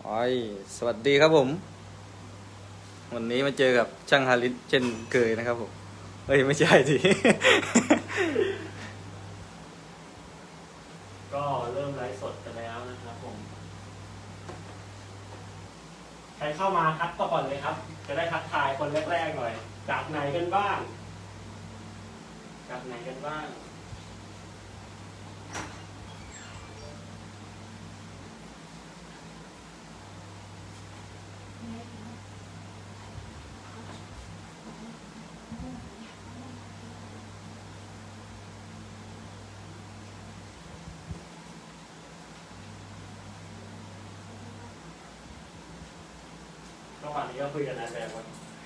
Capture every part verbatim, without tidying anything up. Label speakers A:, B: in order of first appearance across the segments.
A: อ๋อยสวัสดีครับผมวันนี้มาเจอกับช่างฮาริสเช่นเคยนะครับผมเอ้ยไม่ใช่สิ
B: ก็เริ่มไลฟ์สดกันแล้วนะครับผมใครเข้ามาทักก่อนเลยครับจะได้ทักทายคนแรกๆหน่อยจากไหนกันบ้างจากไหนกันบ้างระหว่างนี้ก็คุยกันนานแบบวัน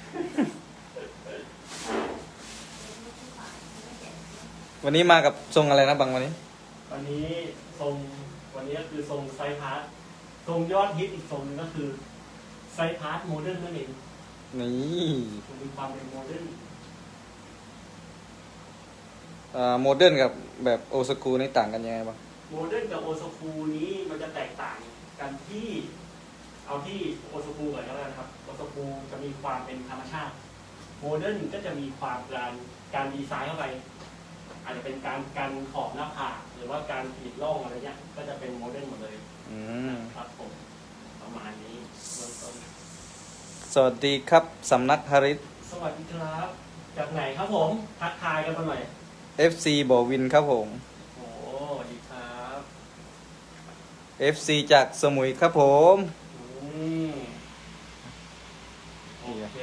A: วันนี้มากับทรงอะไรนะบังวันนี้
B: วันนี้ทรงวันนี้ก็คือทรงไซพาร์ททรงยอดฮิตอีกทรงนึงก็คือไซพาร์ทโมเดิร์นนั่นเอง
A: นี่
B: มันมีความเป็นโมเดิร์น
A: อ่าโมเดิร์นกับแบบโอสกูนี่ต่างกันยังไงบ้าง
B: โมเดิร์นกับโอสคูนี้มันจะแตกต่างกันที่เอาที่โอสคูก่อนแล้วกันครับโอสคูจะมีความเป็นธรรมชาติโมเดิร์นก็จะมีความการการดีไซน์เข้าไปอาจจะเป็นการการขอบหน้าผากหรือว่าการขีดร่องอะไรเงี้ยก็จะเป็นโมเดิร์นหมดเลย
A: อืม
B: ครับผมประมาณนี้เริ่มต้น
A: สวัสดีครับสำนักฮาริส
B: สวัสดีครับจากไหนครับผมทักทายกันมาหน่อย
A: เอฟ ซี บ่อวินครับผม
B: โอ้สวัสดีครับ
A: เอฟ ซี จากสมุยครับผม
B: อืมโอเค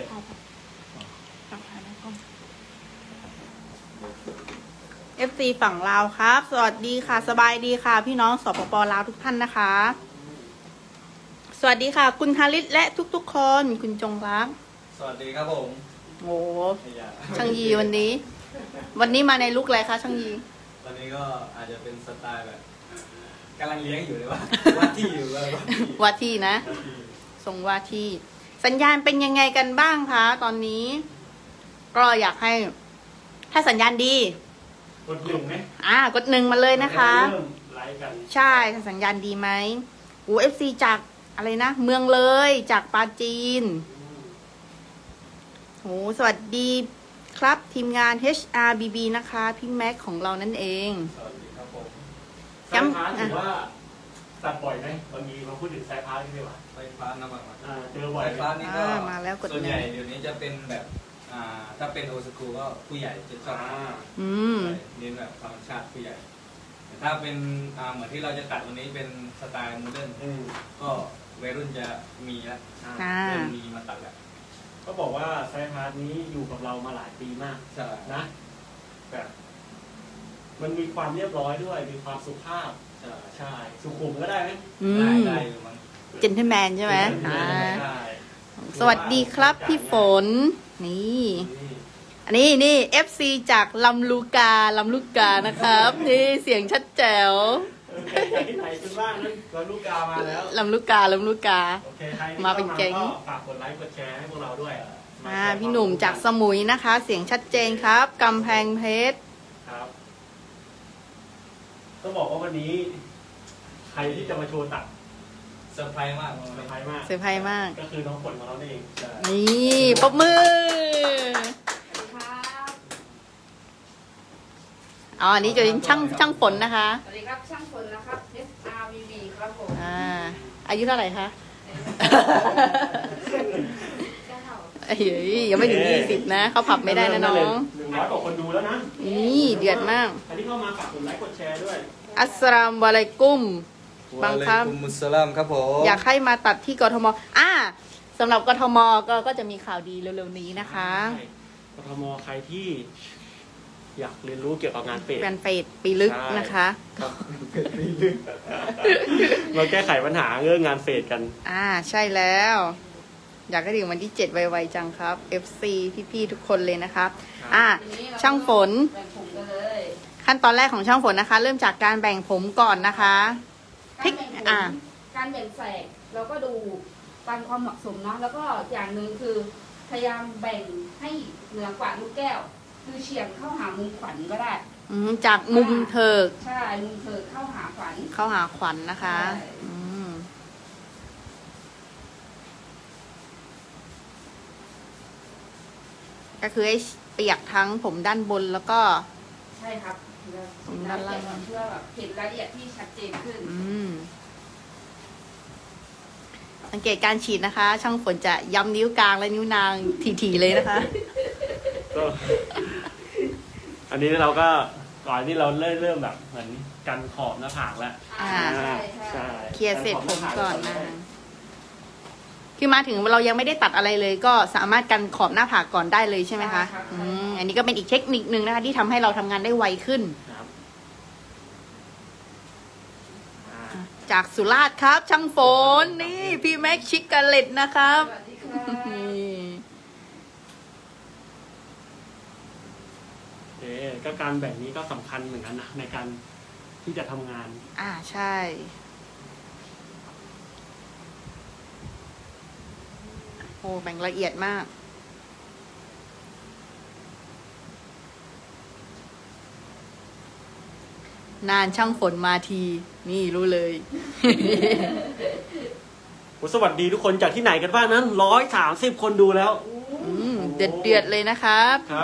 C: เอฟซีฝั่งลาวครับสวัสดีค่ะสบายดีค่ะพี่น้องสปปลาวทุกท่านนะคะสวัสดีค่ะคุณฮาริสและทุกๆคนคุณจงรัก
A: สวัสดีครับผม
C: โอ้ช่างยีวันนี้ วันนี้มาในลุคอะไรคะช่างยี
A: วันนี้ก็อาจจะเป็นสไตล์แบบกำลังเลี้ยงอยู่เลยว่าว่าที่อยู่เลย
C: ว่าที่นะทรงว่าที่สัญญาณเป็นยังไงกันบ้างคะตอนนี้ก็อยากให้ถ้าสัญญาณดี
B: กดหนึ่งไหม
C: อ่ากดหนึ่งมาเลยนะคะ
B: เริ่มไลฟ์กัน
C: ใช่สัญญาณดีไหมโอ้เอฟซีจากอะไรนะเมืองเลยจากปาจีนโอ้สวัสดีครับทีมงาน เอช อาร์ บี บี นะคะพี่แม็กของเรานั่นเอง
B: สวัสดีครับผมสายพาร์ทถือว่าตัดบ่อยไหมบางทีมาพูดถึงสายพาร์ทดีกว่า
A: ไฟฟ้านะบัง
B: เจอบ่อย
A: ไฟฟ้านี่ก็
C: มาแล้วกด
A: ส่วนใหญ่เดี๋ยวนี้จะเป็นแบบอ่าถ้าเป็นโอสกูก็ผู้ใหญ่จะชอบ
C: อืม
A: เน้นแบบธรรมชาติผู้ใหญ่แต่ถ้าเป็นอ่าเหมือนที่เราจะตัดวันนี้เป็นสไตล์โมเดิร์นก็วัยรุ่นจะมีแล้วเริ่มมีมาตัดแล้ว
B: ก็บอกว่าไซพาร์ทนี้อยู่กับเรามาหลายปีมาก
A: ใช่
B: นะแบบมันมีความเรียบร้อยด้วยมีความสุภาพใช่ใช่สุขุมก็ได้ไหม
A: ได้ได้มั้ง
C: เจนเทลแมนใช่ไหมสวัสดีครับพี่ฝนนี่อันนี้นี่ เอฟ ซี จากลำลูกาลำลูกานะครับนี่เสียงชัดแจ๋ว
B: ที่ไหนกันบ้างนั้นลำลูกามาแล้ว
C: ลำลูกาลำลูกามาเป็นแก๊ง
B: ฝากกดไลค์กดแชร์ให้พวกเราด้วย
C: อ่าพี่หนุ่มจากสมุยนะคะเสียงชัดเจนครับกำแพงเพชร
B: ครับต้องบอกว่าวันนี้ใครที่จะมาโชว์ตัด
A: เซอร์ไพรส์มาก
B: เซอร์ไพรส์มาก
C: เซอร์ไพรส์มาก
B: ก็คือน้องฝนของเราเอง
C: นี่ปรบมืออ๋ออันนี้จะเป็นช่างช่างฝนนะคะ
D: สวัสดีครับช่างฝนนะครับ เอส อาร์ บี บี ครับผม
C: อ่าอายุเท่าไหร่คะเฮ้ยยังไม่ถึงยี่สิบนะเขาผับไม่ได้นะน้อง
B: หนึ่งร้อยกว่าคนดูแล้วนะ
C: นี่เดือดมาก
B: อันนี้เข้ามาฝากกดไลค์กดแชร์ด้วย
C: อัสสลามุอะลัยกุมบางครั้ง
A: มุสลามครับผม
C: อยากให้มาตัดที่กทมอ่าสำหรับกทมก็ก็จะมีข่าวดีเร็วๆนี้นะคะ
B: กทมใครที่อยากเรียนรู้เกี่ยวกับงานเฟด
C: งานเฟดปีลึกนะคะ
B: ครับปีลึกเราแก้ไขปัญหาเรื่องงานเฟดกัน
C: อ่าใช่แล้วอยากให้ถึงวันที่เจ็ดไวๆจังครับ เอฟ ซี พี่ๆทุกคนเลยนะครับอ่าช่างฝนขั้นตอนแรกของช่างฝนนะคะเริ่มจากการแบ่งผมก่อนนะคะ
D: พลิกอ่าการแบ่งแสกเราก็ดูตามความเหมาะสมเนาะแล้วก็อย่างหนึ่งคือพยายามแบ่งให้เหนือกว่าลูกแก้วคือเฉียงเข้าหามุมขวัญก็ได้
C: จากมุมเถิก
D: ใช่มุมเถิกเข้าหาขวัญ
C: เข้าหาขวัญนะคะก็คือให้เปียกทั้งผมด้านบนแล้วก็
D: ใช่ครับ
C: ผมด้านล่าง
D: เพื่อแบบเห็นรายละเอียดที่ชัดเจนขึ้น
C: อืมสังเกตการฉีดนะคะ ช่างฝนจะย้ำนิ้วกลางและนิ้วนางถี่ๆเลยนะคะ
B: ก็อันนี้เราก็ก่อนที่เราเริ่มเริ่มแบบเหมือนกันขอบหน้าผากแล้ว
C: อ่า
D: ใช่ใช่
C: เคลียร์เสร็จผมก่อนนะคือมาถึงเรายังไม่ได้ตัดอะไรเลย ก็สามารถกันขอบหน้าผากก่อนได้เลยใช่ไหมคะอืมอันนี้ก็เป็นอีกเทคนิคนึงนะคะ ที่ทำให้เราทำงานได้ไวขึ้น
B: ครับอ่า
C: จากสุราษฎร์ครับ ช่างฝนนี่พี่แม็กชิคกาเลตนะครับ
D: สวัสดีค่ะ
C: นี่
B: โอเคก็การแบ่งนี้ก็สำคัญเหมือนกันนะในการที่จะทำงาน
C: อ่าใช่โอ้แบ่งละเอียดมาก นานช่างฝนมาที นี่รู้เลย
B: สวัสดีทุกคนจากที่ไหนกันบ้างนั้นร้อยสามสิบคนดูแล้ว
C: อืมเดือดเดือดเลยนะครับ
B: ครับ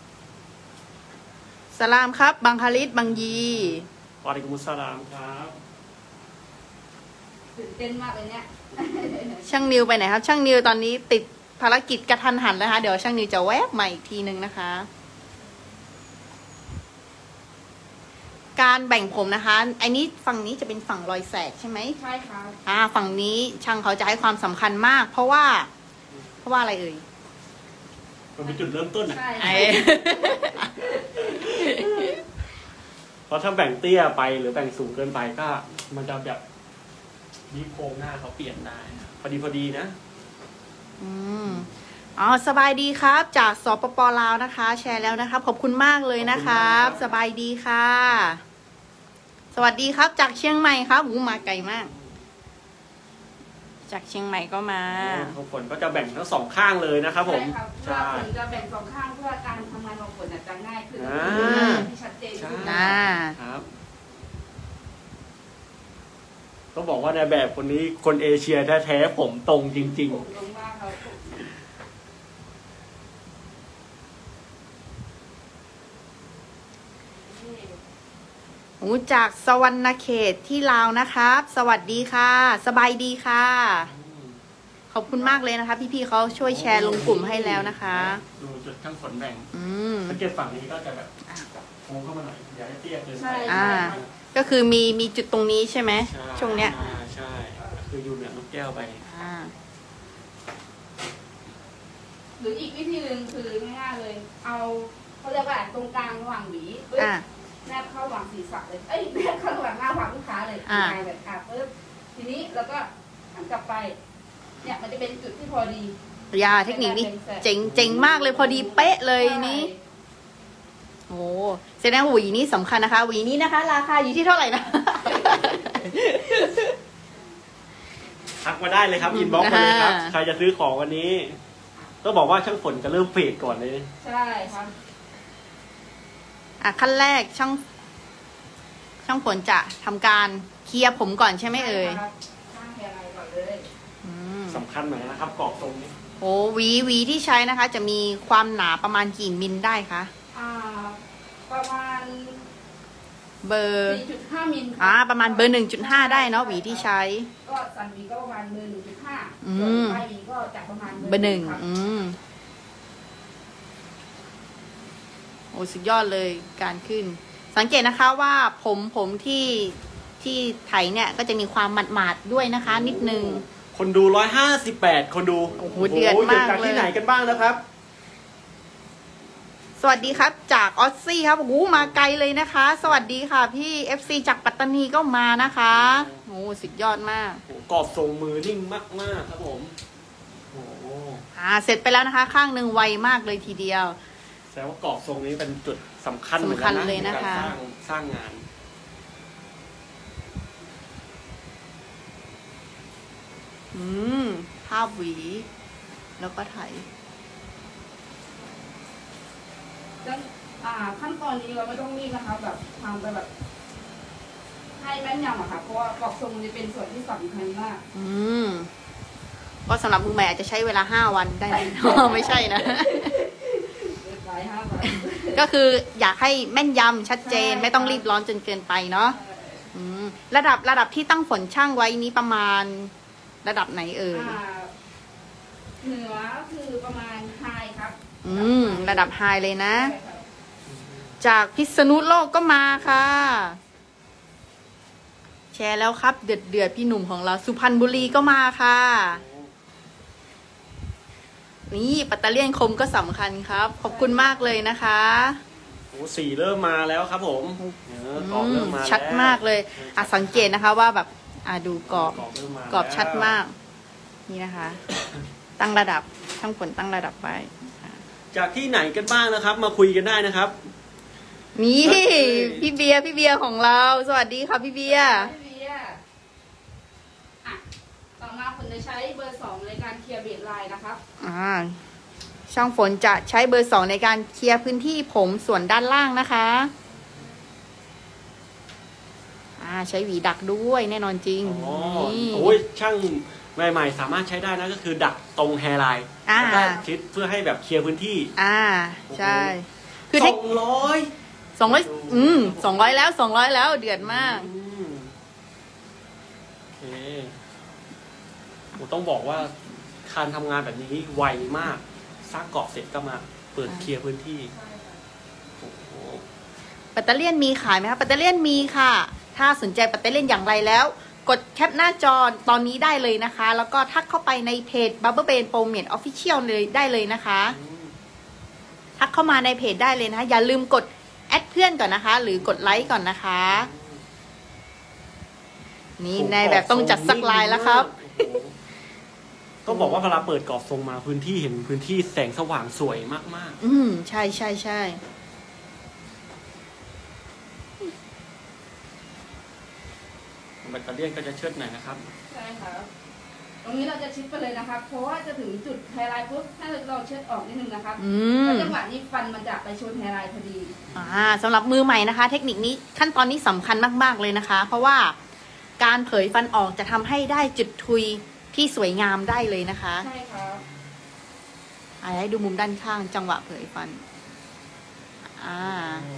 C: สลามครับ บังคาริสบังยี
B: วะอะลัยกุมุสสลามครับ
D: ตื่นเต้นมากเลยเนี่ย
C: ช่างนิวไปไหนครับ ช่างนิวตอนนี้ติดภารกิจกระทันหันนะคะ เดี๋ยวช่างนิวจะแวบมาอีกทีนึงนะคะ การแบ่งผมนะคะไอ้นี้ฝั่งนี้จะเป็นฝั่งรอยแสกใช่ไหม
D: ใช่ครับ
C: อ่าฝั่งนี้ช่างเขาจะให้ความสำคัญมาก เพราะว่า เพราะว่าอะไรเอ่ย
B: มันเป็นจุดเริ่มต้นอ่ะ
D: ใช่
C: ไอ้
B: เพราะถ้าแบ่งเตี้ยไปหรือแบ่งสูงเกินไปก็ มันจะแบบยีโครงหน้าเขาเปลี่ยนได้นะพอดีพอดีนะ
C: อืมอ๋อสบายดีครับ จากสปปลาวนะคะ แชร์แล้วนะครับขอบคุณมากเลยนะครับ สบายดีค่ะ สวัสดีครับ จากเชียงใหม่ครับหูมาไกลมาก จากเชียงใหม่ก็มา
B: ของฝนก็จะแบ่งทั้งสองข้างเลยนะครับผม
D: ใช่ครับเพื่อ
B: ใช่
D: ผลจะแบ่งสองข้างเพื่อการทำงานของผลจะง่ายขึ้น
B: อ่า
D: ที่ชัดเจนขึ้น
C: อ่า
B: ครับต้องบอกว่าในแบบคนนี้คนเอเชียแท้ๆผมตรงจริง
D: ผมลงมากครับผมนี่
C: หูจากสวรรณเขตที่ลาวนะครับ สวัสดีค่ะ สบายดีค่ะ ขอบคุณมากเลยนะคะ พี่ๆเขาช่วยแชร์ลงกลุ่มให้แล้วนะคะ
B: ๆ ดูจุดข้างฝนแบ่ง
C: อืม
B: สังเกตฝั่งนี้ก็จะแบบโค้งเข้ามาหน่อยอย่าให้เตี้ยเกินไป
D: ใช่
C: อ่า ก็คือมีมีจุดตรงนี้ใช่ไหม
B: ใช่
C: ช่วงเนี้ย
B: อ่าใช่คืออยู่เหนือลูกแก้วไป
C: อ่า
D: หรืออีกวิธีหนึ่งคือง่ายๆเลย เอาเขาเรียกว่าตรงกลางระหว่างหวีปึ๊บ
C: อ่า
D: แนบเข้าระหว่างศีรษะเลย เอ้ยแนบเข้าระหว่างหน้าผากลูกค้าเลย
C: อ่า
D: ง่ายเลยอ่ะปึ๊บทีนี้เราก็หันกลับไป เนี่ยมันจะเป็นจุดที่พอดี
C: ยาเทคนิคนี้เจ๋งเจ๋งมากเลยพอดีเป๊ะเลยนี่โอ้แสดงว่าหวีนี้สำคัญนะคะหวีนี้นะคะ ราคาอยู่ที่เท่าไหร่นะ
B: ทักมาได้เลยครับ อินบ็อกซ์มาเลยครับ
C: อ่า
B: ใครจะซื้อของวันนี้ ต้องบอกว่าช่างฝนจะเริ่มเฟดก่อนเลย
D: ใช่ครับ
C: อ่ะขั้นแรกช่าง ช่างฝนจะทำการเคลียร์ผมก่อนใช่ไหมเอ่ย
D: ใช่ครับข้างแคร์ไลน์ก่อนเลย
C: อืม
B: สำคัญเหมือนกันนะครับกรอบตรงนี้
C: โอ้หวีหวีที่ใช้นะคะ จะมีความหนาประมาณกี่มิลได้คะ
D: อ่า ประมาณ
C: เบอร์
D: สี่จุดห้า มิล
C: อ่าประมาณเบอร์หนึ่งจุดห้าได้เนาะหวีที่ใช้
D: ก็สันหวีก็ประมาณเบอร์หนึ่งจุดห้า
C: อื
D: ส่วน
C: ม
D: ปลายหวีก็จะประมาณ
C: เบอร์หนึ่ง
D: ครับ
C: อืมโอ้สุดยอดเลยการขึ้น สังเกตนะคะว่าผมผมที่ที่ไถเนี่ยก็จะมีความหมาดๆด้วยนะคะ นิดนึง
B: คนดูร้อยห้าสิบแปดคนดู
C: โอ้โหเดือดมาก
B: จากที่
C: เลย
B: ไหนกันบ้างนะครับ
C: สวัสดีครับ จากออสซี่ครับโอ้โหมาไกลเลยนะคะ สวัสดีค่ะพี่ เอฟ ซี จากปัตตานีก็มานะคะโอ้สุดยอดมาก
B: โอ้โหกรอบทรงมือนิ่งมากๆครับผมโอ้โห
C: อ่าเสร็จไปแล้วนะคะ ข้างหนึ่งไวมากเลยทีเดียว
B: แสดงว่ากรอบทรงนี้เป็นจุดสำคัญเหมือนกัน
C: สำคัญ
B: นะ
C: เลยนะคะ
B: ในการสร้างสร้างงาน
C: อืมภาพหวี แล้วก็ไถ
D: แล้วอ่าขั้นตอนนี้เราไม่ต้องรีบนะคะแบบทำไปแบบ ให้แม่นยำอะค่ะเพราะว่ากรอบทรงมันจะเป็นส่วนที่สำคัญมาก
C: อืมก็สำหรับมือใหม่อาจจะใช้เวลาห้าวันได้ไหม ไม่ใช่นะ
D: ายห้าบาท
C: ก็คืออยากให้แม่นยำชัดเจน
D: ใช่
C: ไม่ต้องรีบร้อนจนเกินไปเนาะอืมระดับระดับที่ตั้งฝนช่างไว้นี้ประมาณระดับไหนเอ่ย
D: อ่าเหนือคือประมาณไฮครับ
C: อืมระดับไฮเลยนะ
D: ใช่ครับ
C: จากพิษณุโลกก็มาค่ะ แชร์แล้วครับ เดือดเดือดพี่หนุ่มของเราสุพรรณบุรีก็มาค่ะ นี่ปัตเตอร์เลียนคมก็สำคัญครับ ขอบคุณมากเลยนะคะ
B: โอ้สีเริ่มมาแล้วครับผมเออกรอบเริ่มมาแล้ว
C: ชัดมากเลยอ่ะสังเกตนะคะว่าแบบอ่ะดูกรอบ
B: กรอบเริ่มมาก
C: รอบชัดมาก นี่นะคะ ตั้งระดับช่างฝนตั้งระดับไป
B: จากที่ไหนกันบ้างนะครับ มาคุยกันได้นะครับ
C: นี่พี่เบียร์พี่เบียร์ของเรา สวัสดีค่ะพี่เบียร์
D: พี่เบียร์อ่ะต่อมาคุณจะใช้เบอร์สองในการเคลียร์เบสไลน์นะครับ
C: อ่าช่างฝนจะใช้เบอร์สองในการเคลียร์พื้นที่ผมส่วนด้านล่างนะคะอ่าใช้หวีดักด้วยแน่นอนจริง
B: อ๋อ
C: นี่
B: โอ้ยช่างใหม่ๆสามารถใช้ได้นะก็คือดักตรงแฮร์ไลน์
C: อ่า
B: แล้วก็ชิดเพื่อให้แบบเคลียร์พื้นที่
C: อ่าใช่ คือ
B: ส
C: เท
B: อ
C: ค
B: งร้อย
C: สองร้อยอืมสองร้อยแล้วสองร้อยแล้วเดือดมาก
B: อืมโอเคผมต้องบอกว่าการทำงานแบบนี้ไวมากสร้างเกาะเสร็จก็มาเปิดเคลียร์พื้นที่โอ้โห
C: ปัตเตอร์เลียนมีขายไหมคะปัตเตอร์เลียนมีค่ะ ถ้าสนใจปัตเตอร์เลียนอย่างไรแล้ว กดแคปหน้าจอตอนนี้ได้เลยนะคะ แล้วก็ทักเข้าไปในเพจ Bubble Brain Pro Mate Official เลยได้เลยนะคะ ทักเข้ามาในเพจได้เลยนะคะ อย่าลืมกดแอดเพื่อนก่อนนะคะ หรือกดไลค์ก่อนนะคะ นี่ในแบบต้องจัดสักลายแล้วครับ
B: โอ้โหต้องบอกว่าเวลาเปิดกรอบทรงมาพื้นที่เห็นพื้นที่แสงสว่างสวยมาก
C: อืมใช่ใช่ใช่
B: ๆแบตเตอรี่ก็จะเชิดหน่อยนะครับ
D: ใช่ครับ ตรงนี้เราจะชิดไปเลยนะครับ เพราะว่าจะถึงจุดไฮไลท์ปุ๊บถ้าเราเชิดออกนิดนึงนะครับ
C: อื
D: แล้ว
C: ม
D: จังหวะนี้ฟันมันจะไปชนไฮไลท์พอดี
C: อ่าสำหรับมือใหม่นะคะ เทคนิคนี้ขั้นตอนนี้สำคัญมากๆเลยนะคะ เพราะว่าการเผยฟันออกจะทำให้ได้จุดทุยที่สวยงามได้เลยนะคะ
D: ใช่ครับ
C: อ่าให้ดูมุมด้านข้างจังหวะเผยฟัน อ่า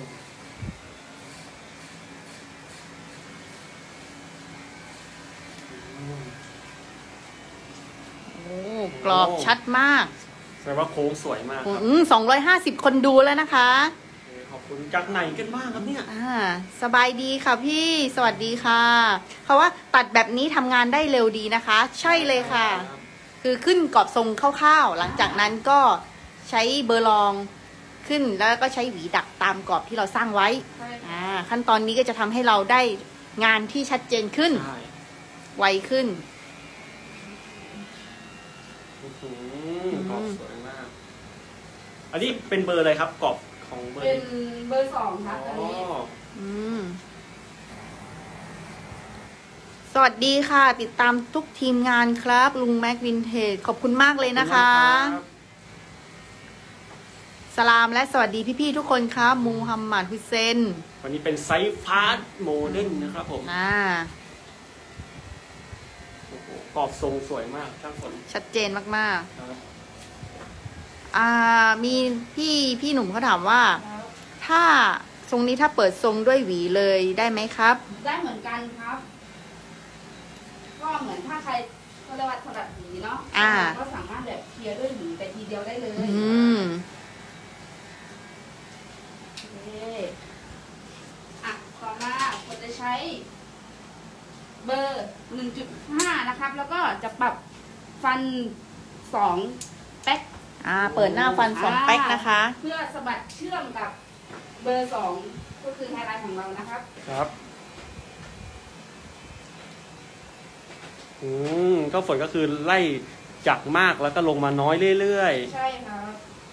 C: โอ้กรอบชัดมาก
B: แสดงว่าโค้งสวยมากครับ
C: อืมสองร้อยห้าสิบคนดูแล้วนะคะ
B: โอเคขอบคุณจากไหนกันบ้างครับเนี่ย
C: อ่า สบายดีค่ะพี่ สวัสดีค่ะ เพราะว่าตัดแบบนี้ทำงานได้เร็วดีนะคะ ใช่เลยค่ะ คือขึ้นกรอบทรงคร่าวๆ หลังจากนั้นก็ใช้เบอร์รองขึ้นแล้วก็ใช้หวีดักตามกรอบที่เราสร้างไว้
D: ใช่ครับ
C: อ่า ขั้นตอนนี้ก็จะทำให้เราได้งานที่ชัดเจนขึ้น
B: ใช่
C: ไวขึ้น
B: อื้อหือกรอบสวยมาก อันนี้เป็นเบอร์อะไรครับกรอบของเบอร์
D: เป็น
B: นี้
D: เบอร์สองครับตอน
B: อ๋อ
D: นี้
C: อืม สวัสดีค่ะ ติดตามทุกทีมงานครับ ลุงแม็กวินเทจขอบคุณมากเลยนะคะ
B: ขอบณมากรับ
C: สลามและสวัสดีพี่ๆทุกคนครับ มูฮัมหมัดฮุเซน
B: วันนี้เป็นไซส์พาร์ทโมเดิร์นนะครับผม
C: อ่า
B: โอ้โหกรอบทรงสวยมากช่างฝน
C: ชัดเจนมาก
B: ครับ
C: ๆ อ่า มีพี่พี่หนุ่มเขาถามว่า
D: ครับ
C: ถ้าทรงนี้ถ้าเปิดทรงด้วยหวีเลยได้ไหมครับ
D: ได้เหมือนกันครับ ก็เหมือนถ้าใครเขาเรียกว่าถนัดหวีเนาะ
C: อ่า
D: ก็สามารถแบบเคลียร์ด้วยหวีไปทีเดียวได้เลย
C: อืม
D: โอเคอ่ะต่อมาผมจะใช้ เบอร์ หนึ่งจุดห้า นะครับ แล้วก็จะปรับฟันสองแป๊ก
C: อ่า เปิดหน้าฟันสองแป๊กนะคะ
D: เพื่อสะบัดเชื่อมกับเบอร์สองก็คือไฮไลท์ของเรานะครับ
B: ครับ อืมก็ฝนก็คือไล่จากมากแล้วก็ลงมาน้อยเรื่อย
D: ใช่ครับ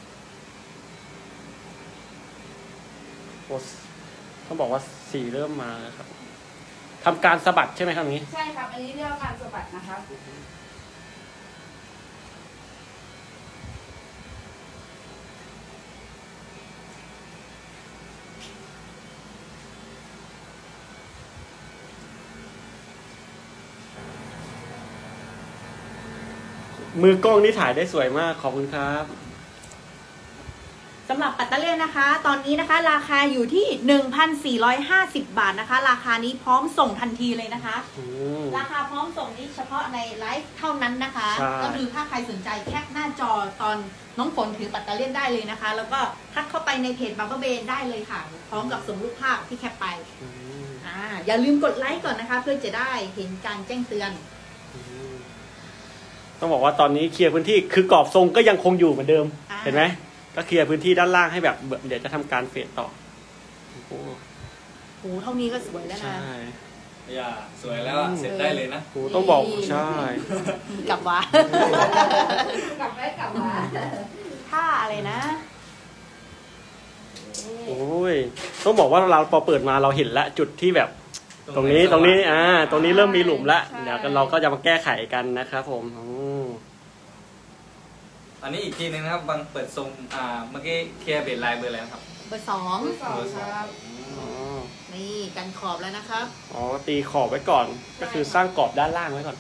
B: ๆโอ้ต้องบอกว่าสีเริ่มมาแล้วครับทำการสะบัดใช่ไหมครับอย่างนี้
D: ใช่ครับ อันนี้เรียกว่าการสะบัดนะครับ
B: มือกล้องนี่ถ่ายได้สวยมากขอบคุณครับ
C: สำหรับปัตเตอร์เลียนนะคะ ตอนนี้นะคะราคาอยู่ที่ หนึ่งพันสี่ร้อยห้าสิบ บาทนะคะราคานี้พร้อมส่งทันทีเลยนะคะราคาพร้อมส่งนี้เฉพาะในไลฟ์เท่านั้นนะคะก็คือถ้าใครสนใจแคปหน้าจอตอนน้องฝนถือปัตเตอร์เลียนได้เลยนะคะแล้วก็ทักเข้าไปในเพจบับเบิ้ลเบนได้เลยค่ะพร้อมกับส่งรูปภาพที่แคปไปอ่าอย่าลืมกดไลค์ก่อนนะคะเพื่อจะได้เห็นการแจ้งเตือน
B: ต้องบอกว่าตอนนี้เคลียร์พื้นที่คือกรอบทรงก็ยังคงอยู่เหมือนเดิมเห็นไหมก็เคลียร์พื้นที่ด้านล่างให้แบบเดี๋ยวจะทำการเฟดต่อโอ้โห
C: โอ้เท่านี้ก็สวยแล้วนะ
A: ใช่อย่าสวยแล้วเสร็จได้เลยนะ
B: โอ้ต้องบอกใช่
C: กลับวะ
D: กลับไว้กลับมา
C: ท่าอะไรนะ
B: โอ้ยต้องบอกว่าเราพอเปิดมาเราเห็นละจุดที่แบบตรงนี้ตรงนี้อ่าตรงนี้เริ่มมีหลุมละเดี๋ยวเราก็จะมาแก้ไขกันนะครับผม
A: อันนี้อีกทีนึงนะครับบางเปิดทรงอ่าเมื่อกี้เคลียร์เบสไลน์เบอร์อะไรครับ
C: เบอร์สองเบอร์สองครับนี่กันขอบแล้วนะครับ
B: อ๋อตีขอบไว้ก่อนก็คือสร้างกรอบด้านล่างไว้ก่อน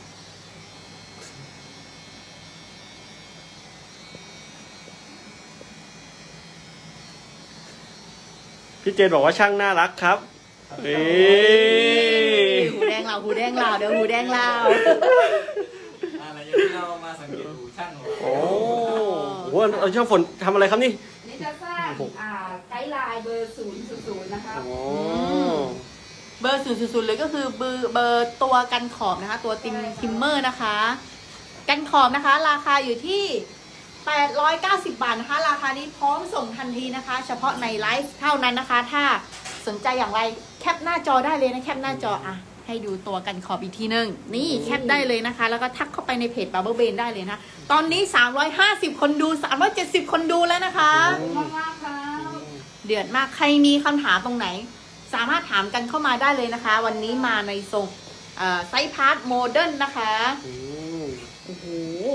B: พี่เจนบอกว่าช่างน่ารักครับเอ้
C: หูแดงเราหูแดงเราเดี๋ยวหูแดงเรา
A: อะไรอย่างที่เรามาสังเกตดูช่าง
B: โอ้โหเอาช่างฝนทำอะไรครับนี่
D: นี่จะสร้างไกด์ไลน์เบอร์ศูนย์ศูนย์นะคะ
C: เบอร์ศูนย์ศูนย์เลยก็คือเบอร์เบอร์ตัวกันขอบนะคะตัวติมทิมเมอร์นะคะกันขอบนะคะราคาอยู่ที่แปดร้อยเก้าสิบบาทนะคะราคานี้พร้อมส่งทันทีนะคะเฉพาะในไลฟ์เท่านั้นนะคะถ้าสนใจอย่างไรแคปหน้าจอได้เลยนะแคปหน้าจออ่ะให้ดูตัวกันขอบอีกทีนึงนี่แคปได้เลยนะคะแล้วก็ทักเข้าไปในเพจ Bubble Brain ได้เลยนะตอนนี้สามร้อยห้าสิบคนดูสามร้อยเจ็ดสิบคนดูแล้วนะคะ
D: มากมากค่ะ
C: เดือดมากใครมีคำถามตรงไหนสามารถถามกันเข้ามาได้เลยนะคะวันนี้มาในทรงไซส์พาร์ทโมเดิร์นนะคะโอ้โห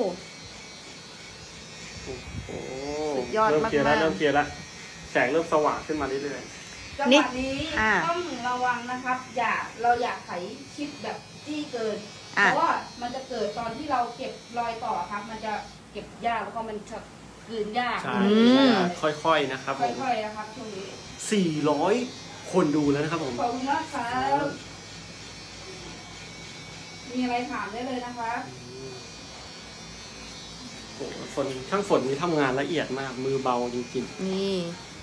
C: สุดยอดมากๆเริ่มเคลียร์แล้ว
B: เริ่มเคลียร์แล้วแสงเริ่มสว่างขึ้นมาเรื่อย
D: ๆจังหวะนี้ต้องระวังนะครับอย่าเราอยากไถชิดแบบที่เกินเพราะว่ามันจะเกิดตอนที่เราเก็บรอยต่อครับมันจะเก็บยากแล้วก็มันจะกลืนยาก
B: ค่อยๆนะครับ
D: ค่อยๆนะครับช่วงนี้
B: สี่ร้อยคนดูแล้วนะครับผม
D: ขอบคุณมากครับมีอะไรถามได้เลยนะคะ
B: โอ้ฝนช่างฝนนี้ทำงานละเอียดมากมือเบาจริง
C: ๆนี่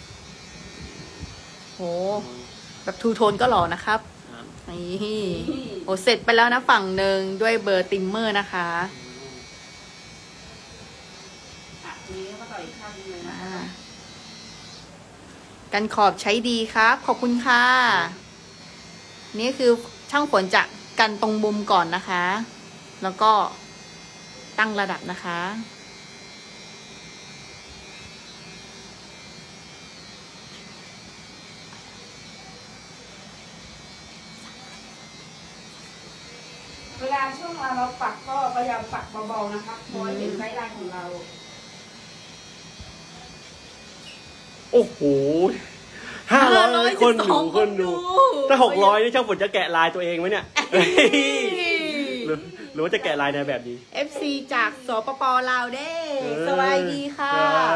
C: โหแบบทูโทนก็หล่อนะครับนี่โอ้เสร็จไปแล้วนะฝั่งหนึ่งด้วยเบอร์ติมเมอร์นะคะ
D: นี้ก็ต่ออีกข้างนึงเลยนะ
C: กันขอบใช้ดีครับขอบคุณค่ะนี่คือช่างฝนจะกันตรงมุมก่อนนะคะแล้วก็ตั้งระดับนะคะ
D: เวลาช่วงเราปักก็พยายามปักเบาๆนะครับเพราะเป็นไกด์ไลน์ของเรา
B: โอ้โหห้าร้อยคนดูคนดูถ้าหกร้อยนี่ช่างฝนจะแกะลายตัวเองไหมเนี่ยหรือหรือว่าจะแกะลายในแบบนี้
C: เอฟ ซี จากสปป.ลาวเด้สวัสดีค่ะ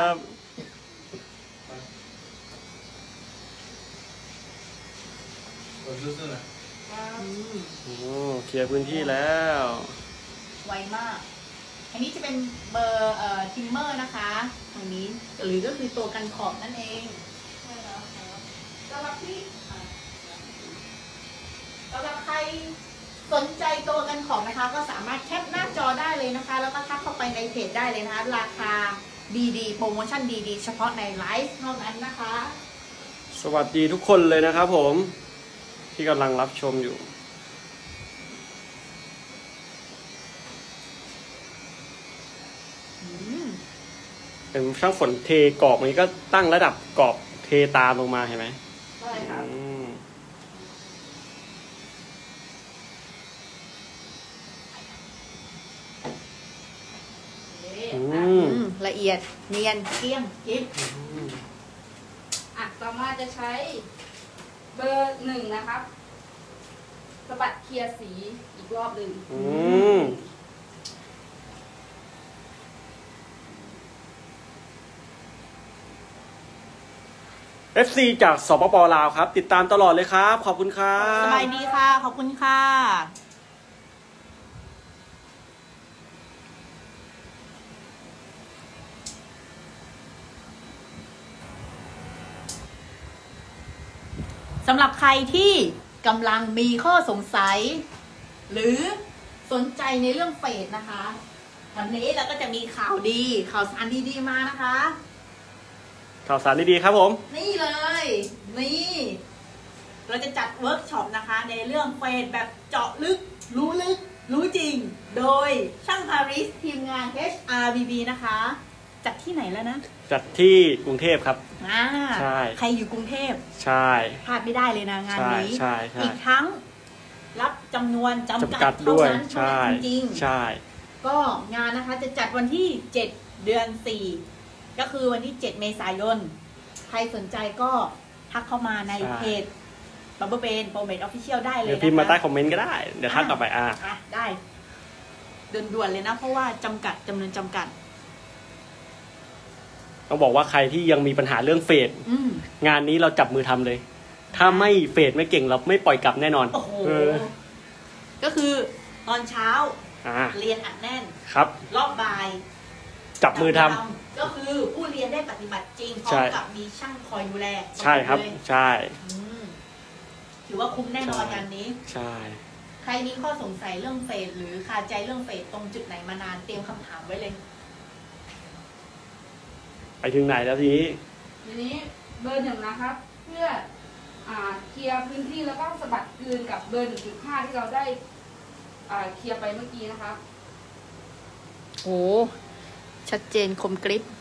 B: โอ้เคลียร์พื้นที่แล้ว
C: ไวมากอันนี้จะเป็นเบอร์เอ่อทิมเมอร์นะคะตรงนี้หรือก็คือตัวกันขอบนั่นเองใช่แล้วครับสำหรับที่สำหรับใครสนใจตัวกันขอบนะคะก็สามารถแคปหน้าจอได้เลยนะคะแล้วก็ทักเข้าไปในเพจได้เลยนะคะราคาดีๆโปรโมชั่นดีๆเฉพาะในไลฟ์เท่านั้นนะคะ
B: สวัสดีทุกคนเลยนะครับผมที่กำลังรับชมอยู่เป็นช่างฝนเทกรอบนี้ก็ตั้งระดับกรอบเทตามลงมาเห็นไหม
D: ใช่ครับ
C: ละเอียดเนียนเกลี้ยงกิ๊บ
D: อ่ะต่อมาจะใช้เบอร์หนึ่งนะครับสะบัดเคลียร์สีอีกรอบหนึ่ง
B: เอฟ ซี จากสปป.ลาวครับติดตามตลอดเลยครับขอบคุณครับ
C: สบายดีค่ะขอบคุณค่ะสำหรับใครที่กำลังมีข้อสงสัยหรือสนใจในเรื่องเฟสนะคะวันนี้เราก็จะมีข่าวดีข่าวสารดีๆมานะคะ
B: ข่าวสารดีๆครับผม
C: นี่เลยนี่เราจะจัดเวิร์กช็อปนะคะในเรื่องเฟสแบบเจาะลึกรู้ลึกรู้จริงโดยช่างฮาริสทีมงาน เอช อาร์ บี บี นะคะจัดที่ไหนแล้วนะ
B: จัดที่กรุงเทพครับ
C: อ่า
B: ใช่
C: ใครอยู่กรุงเทพ
B: ใช่
C: พลาดไม่ได้เลยนะงานนี้
B: ใช่ใช่
C: อีกทั้งรับจำนวนจำกัดเท่านั้นเท่านั้นจริง
B: ๆใช่
C: ก็งานนะคะจะจัดวันที่เจ็ดเดือนสี่ก็คือวันที่เจ็ดเมษายนใครสนใจก็ทักเข้ามาในเพจบับเบิ้ลเบนโปรเมทออฟฟิเชียลได้เลยนะคะ
B: พิมพ์มาใต้คอมเมนต์ก็ได้เดี๋ยวทักกลับไปอ่า
C: ได้ด่วนๆเลยนะเพราะว่าจำกัดจำนวนจำกัด
B: ต้องบอกว่าใครที่ยังมีปัญหาเรื่องเฟสงานนี้เราจับมือทำเลย ถ้าไม่เฟสไม่เก่งเราไม่ปล่อยกลับแน่นอน
C: โอ้โหก็คือตอนเช้าเรียนอัดแน่น
B: ครับ
C: รอบบ่าย
B: จับมือทำ
C: ก็คือผู้เรียนได้ปฏิบัติจริงพร้อมกับมีช่างคอยดูแล
B: ใช่ครับใช่
C: ถือว่าคุ้มแน่นอนงานนี้
B: ใช่
C: ใครมีข้อสงสัยเรื่องเฟสหรือคาใจเรื่องเฟสตรงจุดไหนมานานเตรียมคำถามไว้เลย
B: ไปถึงไหนแล้วทีนี้
D: ทีนี้เบอร์หนึ่งนะครับเพื่ออ่าเคลียร์พื้นที่แล้วก็สะบัดคืนกับเบอร์หนึ่งจุดห้าที่เราได้อ่าเคลียร์ไปเมื่อกี้นะครับ
C: โอ้ชัดเจนคมกริบ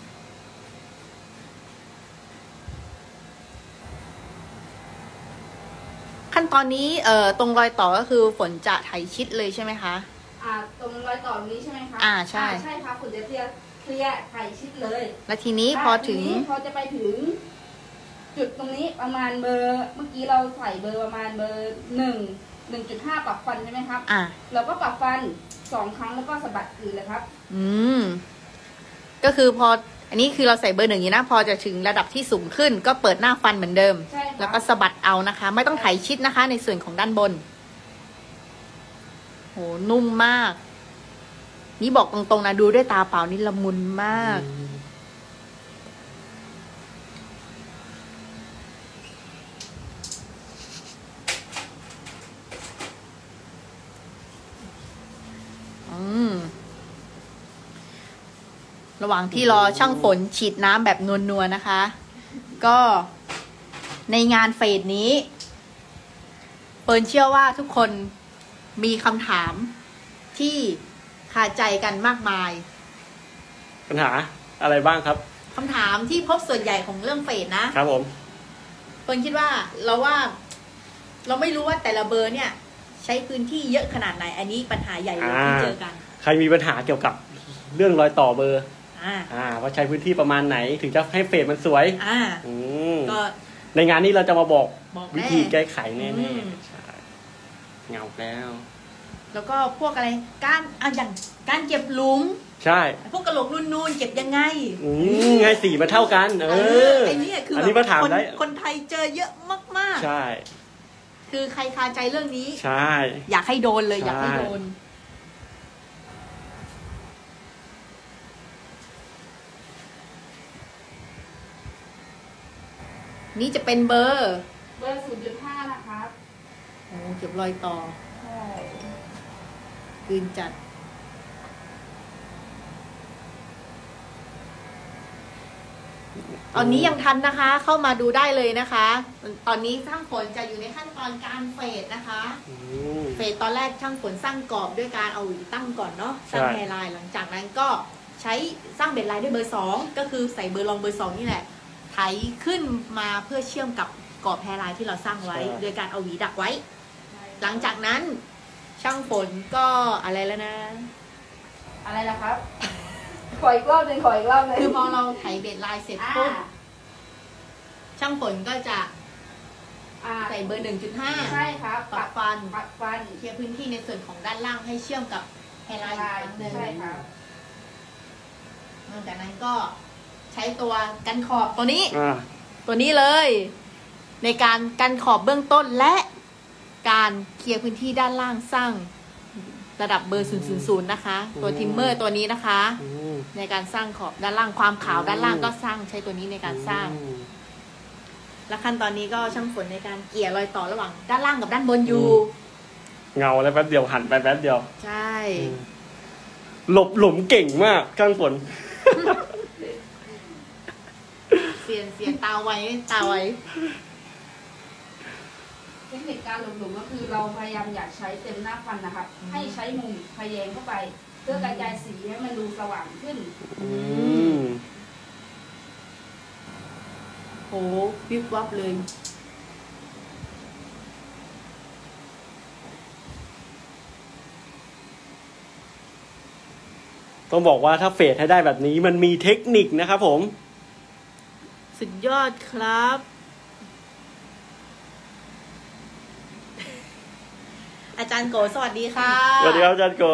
C: ขั้นตอนนี้เอ่อตรงรอยต่อก็คือฝนจะไถชิดเลยใช่ไหมคะ
D: อ่าตรงรอยต่อนี้ใช่ไหมคะ
C: อ่าใช่
D: ใช่ค่ะฝนจะเคลียร์เคลียร์ไถชิดเลย
C: แล้วทีนี้พอถึง
D: พอจะไปถึงจุดตรงนี้ประมาณเบอร์เมื่อกี้เราใส่เบอร์ประมาณเบอร์หนึ่งหนึ่งจุดห้าปรับฟันใช่ไหมครับ
C: อ่า
D: เราก็ปรับฟันสองครั้งแล้วก็สะบัดคืนเลยครับ
C: อืมก็คือพออันนี้คือเราใส่เบอร์หนึ่งอย่างนี้นะพอจะถึงระดับที่สูงขึ้นก็เปิดหน้าฟันเหมือนเดิมแล้วก็สะบัดเอานะคะไม่ต้องไถชิดนะคะในส่วนของด้านบนโหนุ่มมากนี่บอกตรงๆนะดูด้วยตาเปล่านี่ละมุนมากอืมระหว่างที่รอช่างฝนฉีดน้ำแบบนัวๆนะคะก็ในงานเฟสนี้เปิร์นเชื่อว่าทุกคนมีคำถามที่คาใจกันมากมาย
B: ปัญหาอะไรบ้างครับ
C: คำถามที่พบส่วนใหญ่ของเรื่องเฟสนะครับ
B: ผม
C: เปิร์นคิดว่าเราว่าเราไม่รู้ว่าแต่ละเบอร์เนี่ยใช้พื้นที่เยอะขนาดไหนอันนี้ปัญหาใหญ่เลยที่เจอกัน
B: ใครมีปัญหาเกี่ยวกับเรื่องรอยต่อเบอร์อ่าว่าใช้พื้นที่ประมาณไหนถึงจะให้เฟสมันสวย
C: อ่า
B: อืมก็ในงานนี้เราจะมาบอกวิธีแก้ไขแน่ๆใช่เงาแล้ว
C: แล้วก็พวกอะไรการอ่ะอย่างการเก็บหลุม
B: ใช่
C: พวกกระโหลกนูนๆเก็บยังไง
B: อืมไงสีมันเท่ากันเออ
C: ไอ้นี่คืออั
B: นนี้มาถามได้
C: คนไทยเจอเยอะมาก
B: ๆใช่
C: คือใครคาใจเรื่องนี้
B: ใช่
C: อยากให้โดนเลยอยากให้โดนนี่จะเป็นเบอร์
D: เบอร์ ศูนย์จุดห้า นะครับ
C: โอ้เก็บรอยต่อ
D: ใช่
C: คืนจัดตอนนี้ยังทันนะคะเข้ามาดูได้เลยนะคะตอนนี้ช่างฝนจะอยู่ในขั้นตอนการเฟสนะคะเฟสตอนแรกช่างฝนสร้างกรอบด้วยการเอาหวีตั้งก่อนเนาะสร้างแฮร์ไลน์หลังจากนั้นก็ใช้สร้างเบสไลน์ด้วยเบอร์สองก็คือใส่เบอร์รองเบอร์สองนี่แหละไถขึ้นมาเพื่อเชื่อมกับกรอบแฮร์ไลน์ที่เราสร้างไว้โดยการเอาหวีดักไว้หลังจากนั้นช่างฝนก็อะไรแล้วนะ
D: อะไรล่ะครับขออีกรอบหนึ่งขออีกรอบเลย
C: คือพอเราไถเบสไลน์เสร็จปุ๊บช่างฝนก็จะใส่เบอร์หนึ่งจุดห้า
D: ใช่ครับ
C: ปัดฟัน
D: ปัดฟัน
C: เคลียร์พื้นที่ในส่วนของด้านล่างให้เชื่อมกับแฮร์ไลน์อีกครั้งหนึ่ง
D: ใช่ครับ
C: หลังจากนั้นก็ใช้ตัวกันขอบตัวนี้ตัวนี้เลย ในการกันขอบเบื้องต้นและการเคลียร์พื้นที่ด้านล่างสร้างระดับเบอร์ศูนย์ศูนย์ศูนย์นะคะ ตัวทิมเมอร์ตัวนี้นะคะ ในการสร้างขอบด้านล่างความขาวด้านล่างก็สร้างใช้ตัวนี้ในการสร้าง และขั้นตอนนี้ก็ช่างฝนในการเกลี่ยรอยต่อระหว่างด้านล่างกับด้านบนอยู่
B: เงาแล้วแป๊บเดียวหันไปแป๊บเดียว
C: ใช่
B: หลบหลุมเก่งมากช่างฝน
C: เสียนเสียนตาไว้ตาไว้
D: เทคนิคการหลบหลุมก็คือเราพยายามอยากใช้เต็มหน้าฟันนะครับ ให้ใช้มุมทะแยงเข้าไป เพื่อกระจายสีให้มันดูสว่างขึ้น
B: อืม
C: โหวิบวับเลย
B: ต้องบอกว่าถ้าเฟดให้ได้แบบนี้มันมีเทคนิคนะครับผม
C: สุดยอดครับ อาจารย์โกสวัสดีค่ะ
B: สวัสดีครับอาจารย์โก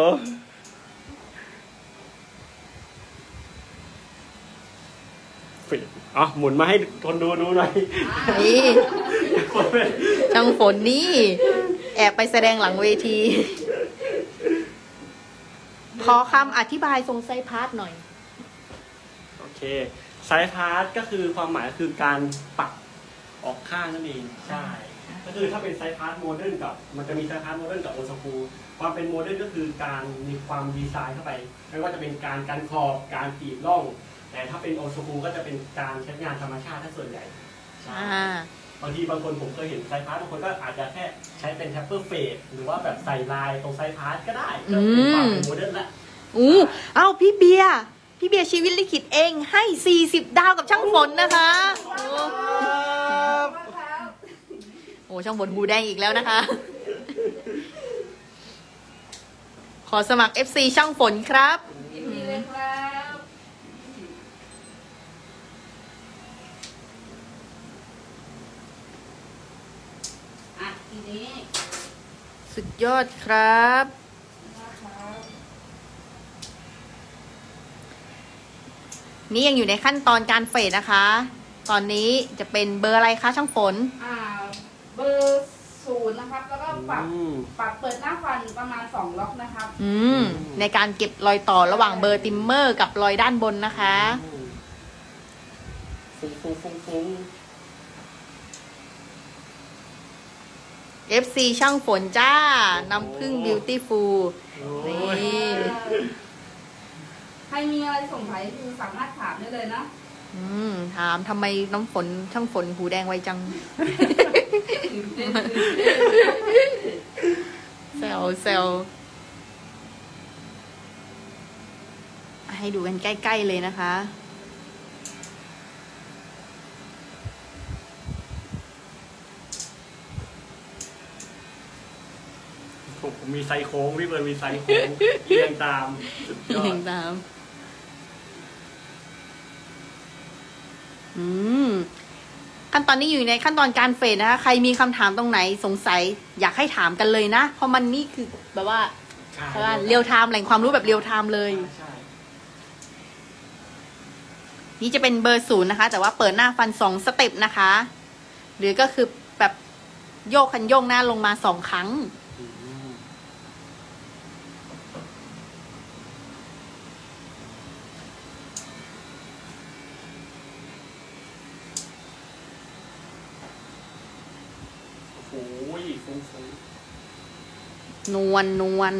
B: เฟดอ่ะหมุนมาให้คนดูดูหน่อย
C: นี่ ช่างฝนนี่ แอบไปแสดงหลังเวที ขอคำอธิบายทรงไซพาร์ทหน่อย
B: โอเคไซส์พาร์ทก็คือความหมายคือการปักออกข้างนั่นเองใช่ก็คือถ้าเป็นไซส์พาร์ทโมเดิร์นกับมันจะมีไซส์พาร์ทโมเดิร์นกับโอซากุความเป็นโมเดิร์นก็คือการมีความดีไซน์เข้าไปไม่ว่าจะเป็นการกันขอบการตีบร่อง แต่ถ้าเป็นโอซากุก็จะเป็นการใช้งานธรรมชาติถ้าส่วนใหญ่ใช่บางทีบางคนผมเคยเห็นไซส์พาร์ทบางคนก็อาจจะแค่ใช้เป็นแทปเปอร์เฟดหรือว่าแบบใส่ลายตรงไซส์พาร์ทก็ได้ก็เป็นความเป็นโมเดิร์นละ
C: อู้เอ้าพี่เบียร์พี่เบียร์ชีวิตลิขิตเองให้สี่สิบดาวกับช่างฝนนะคะโอ้โหช่างฝนหูแดงอีกแล้วนะคะ ขอสมัคร เอฟ ซี ช่างฝนครับ
D: ยินดีเลยครับอ่ะทีนี้
C: สุดยอดครับ
D: นะครับ
C: นี่ยังอยู่ในขั้นตอนการเฟดนะคะ ตอนนี้จะเป็นเบอร์อะไรคะช่างฝน
D: อ่าเบอร์ศูนย์นะครับ แล้วก็ปรับ
B: อืม
D: ปรับเปิดหน้าฟันประมาณสองล็อกนะครับ
C: อืม ในการเก็บรอยต่อระหว่างเบอร์ติมเมอร์กับรอยด้านบนนะคะ
B: ฟุ้งฟุ้งฟุ้งฟุ้ง
C: เอฟ ซี ช่างฝนจ้า น้ำผึ้งบิวตี้ฟูล
B: โอ้
C: นี่
B: ย
D: ใครมีอะไรสงสัยคือสามารถถามได้เลยนะ
C: อืม ถามทำไมน้ำฝนช่างฝนหูแดงไวจัง เซลเซลให้ดูกันใกล้ๆเลยนะคะ
B: ผมมีไซโค้งพี่เบิร์นมีไซโค้งเรียงตามสุดยอ
C: เรีย
B: ด
C: งตาม อืม ขั้นตอนนี้อยู่ในขั้นตอนการเฟดนะคะ ใครมีคำถามตรงไหนสงสัย อยากให้ถามกันเลยนะ เพราะมันนี่คือแบบว่า
B: ใช่
C: เรียลไทม์แหล่งความรู้แบบเรียลไทม์เลย
B: ใช่
C: นี่จะเป็นเบอร์ศูนย์นะคะ แต่ว่าเปิดหน้าฟันสองสเต็ปนะคะ หรือก็คือแบบโยกคันโยกหน้าลงมาสองครั้ง
B: อืมโอ้ยฟุ้งฟุ้ง
C: นวลนวล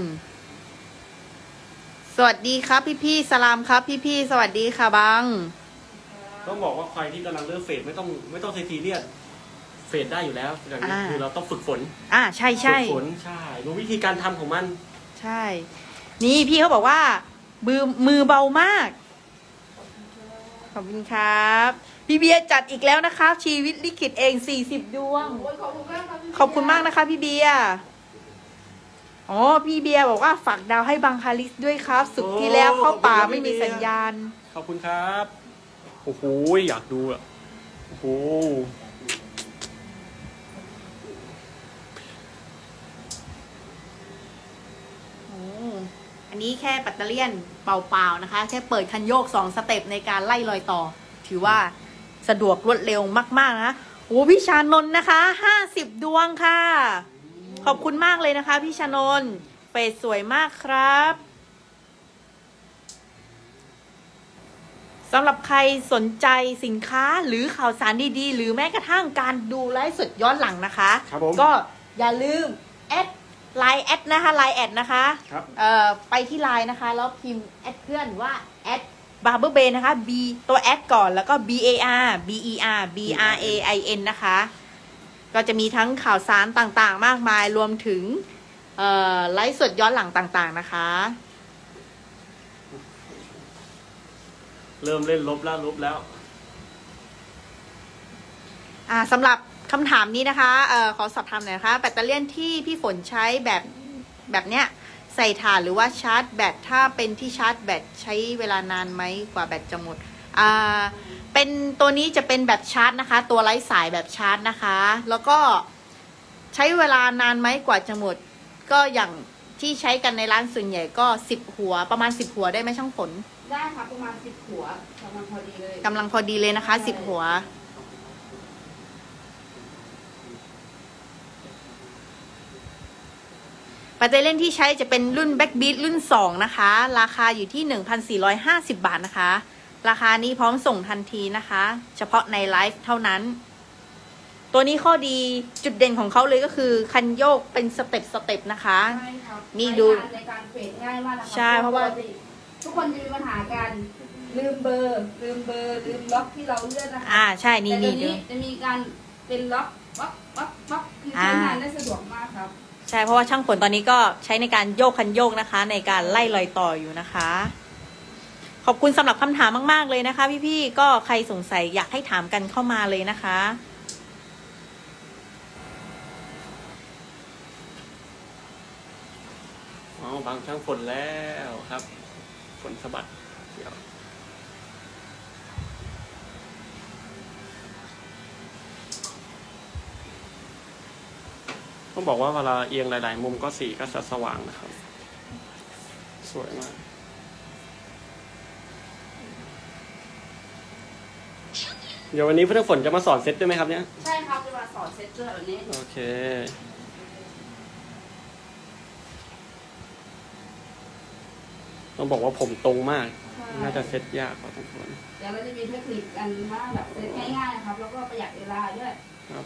C: สวัสดีครับพี่พี่ๆสลามครับพี่พี่ๆสวัสดีค่ะบัง
B: ต้องบอกว่าใครที่กำลังเริ่มเฟดไม่ต้องไม่ต้องซีเรียสเฟดได้อยู่แล้วอย่างนี้
C: อ่า
B: คือเราต้องฝึกฝน
C: อ่าใช่ใช่
B: ฝึกฝนใช่รู้วิธีการทำของมัน
C: ใช่ นี่พี่เขาบอกว่า มือมือเบามาก ขอบคุณครับ พี่เบียร์จัดอีกแล้วนะครับ ชีวิตลิขิตเองสี่สิบดวง
D: โอ้ยขอบคุณมากครับพี่
C: ขอบคุณมากนะคะพี่เบียร์ อ๋อ พี่เบียร์บอกว่าฝากดาวให้บังคาริสด้วยครับ สุดที่แล้วเข้าป่าไม่มีสัญญาณ
B: ขอบคุณครับโอ้โหอยากดูอ่ะโอ้โห
C: โอ้อันนี้แค่ปัตเตอร์เลียนเปล่าๆนะคะ แค่เปิดคันโยกสองสเต็ปในการไล่รอยต่อ ถือว่าสะดวกรวดเร็วมากๆนะโอ้พี่ชานนท์นะคะห้าสิบดวงค่ะขอบคุณมากเลยนะคะพี่ชานนท์เฟซสวยมากครับสำหรับใครสนใจสินค้าหรือข่าวสารดีๆหรือแม้กระทั่งการดูไลฟ์สดย้อนหลังนะคะก็อย่าลืมแอดไลน์แอดนะคะไลน์แอดนะคะเอ่อไปที่ไลน์นะคะแล้วพิมพ์แอดเพื่อนว่าแอดบาร์เบอร์เบนนะคะ B ตัวแอดก่อนแล้วก็ B A R B E R B R A I N นะคะก็จะมีทั้งข่าวสารต่างๆมากมายรวมถึงเอ่อไลฟ์สดย้อนหลังต่างๆนะคะ
B: เริ่มเล่นลบแล้วลบแล้ว
C: อ่าสำหรับคำถามนี้นะคะเอ่อขอสอบถามหน่อยนะคะแบตเตอรี่ที่พี่ฝนใช้แบบแบบเนี้ยใส่ถ่านหรือว่าชาร์จแบตถ้าเป็นที่ชาร์จแบตใช้เวลานานไหมกว่าแบตจะหมดอ่าเป็นตัวนี้จะเป็นแบบชาร์จนะคะตัวไร้สายแบบชาร์จนะคะแล้วก็ใช้เวลานานไหมกว่าจะหมดก็อย่างที่ใช้กันในร้านส่วนใหญ่ก็สิบหัวประมาณสิบหัวได้ไหมช่างฝน
D: ได้ค่ะประมาณสิบหัวกำลังพอดีเลย
C: กำลังพอดีเลยนะคะสิบหัวแบตเตอรี่ที่ใช้จะเป็นรุ่น Backbeat รุ่นสองนะคะราคาอยู่ที่ หนึ่งพันสี่ร้อยห้าสิบ บาทนะคะราคานี้พร้อมส่งทันทีนะคะเฉพาะในไลฟ์เท่านั้นตัวนี้ข้อดีจุดเด่นของเขาเลยก็คือคันโยกเป็นสเต็ปสเต็ปนะคะ
D: ใช่ครับ
C: นี่ดู
D: ในการเฟดง่ายมากนะคะ
C: ใช่เพราะว่า
D: ทุกคนจะมีปัญหาการลืมเบอร์ลืมเบอร์ลืมล็อกที่เราเลือกนะคะ
C: อ่าใช่นี่นี่ดู
D: จะมีการเป็นล็อกล็อกล็อกล็อกคือใช้งานได้สะดวกมากครับ
C: ใช่เพราะว่าช่างฝนตอนนี้ก็ใช้ในการโยกคันโยกนะคะในการไล่รอยต่ออยู่นะคะขอบคุณสำหรับคำถามมากๆเลยนะคะพี่ๆก็ใครสงสัยอยากให้ถามกันเข้ามาเลยนะคะ
B: อ๋อบางช่างฝนแล้วครับฝนสะบัดเดี๋ยวต้องบอกว่าเวลาเอียงหลายๆมุมก็สีก็จะสว่างนะครับสวยมากเดี๋ยววันนี้เพื่อนฝนจะมาสอนเซตด้วยไหมครับเนี่ย
D: ใช่ครับจะมาสอนเซตด้วยวันนี้
B: โอเคต้องบอกว่าผมตรงมากน่าจะเซตยากพอสมควร
D: เดี๋ยวเราจะมีเทคนิคกันว่าแบบเซตง่ายๆนะครับแล้วก็ประหยัดเวลาด้วย
B: ครับ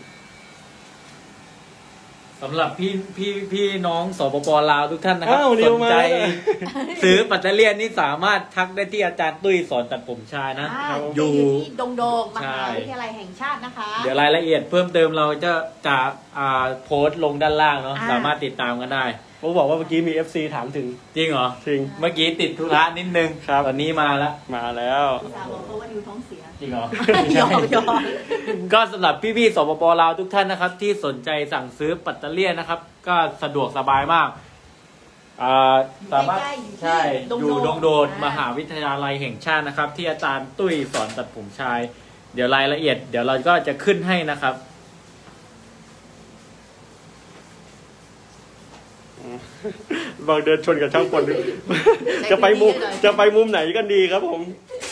A: สำหรับพี่พี่พี่น้องสปป.ลาวทุกท่านนะครับสนใจซื้อปัตเตอร์เลียนนี่สามารถทักได้ที่อาจารย์ตุ้ยสอนตัดผมชายนะ
C: อยู่ที่ดงโดงมหาวิทยาลัยแห่งชาตินะคะ
A: เดี๋ยวรายละเอียดเพิ่มเติมเราจะจะอ่าโพสต์ลงด้านล่างเนาะสามารถติดตามกันได้
B: ผมบอกว่าเมื่อกี้มี เอฟ ซี ถามถึง
A: จริงเหรอ
B: จริง
A: เมื่อกี้ติดธุระนิดนึง
B: ครับ
A: ตอนนี้มาแล้ว
B: มาแล้ว
C: สาวบอกว่าดิวท้องเสีย
A: จริงเหรอยอมยอมก็สำหรับพี่ๆสปป.ลาวทุกท่านนะครับที่สนใจสั่งซื้อปัตเตอร์เลียนนะครับก็สะดวกสบายมากอ่าสามารถใช่อยู่ดงโดดมหาวิทยาลัยแห่งชาตินะครับที่อาจารย์ตุ้ยสอนตัดผมชายเดี๋ยวรายละเอียดเดี๋ยวเราก็จะขึ้นให้นะครับ
B: บางเดินชนกับช่างฝนจะไปมุมจะไปมุมไหนกันดีครับผม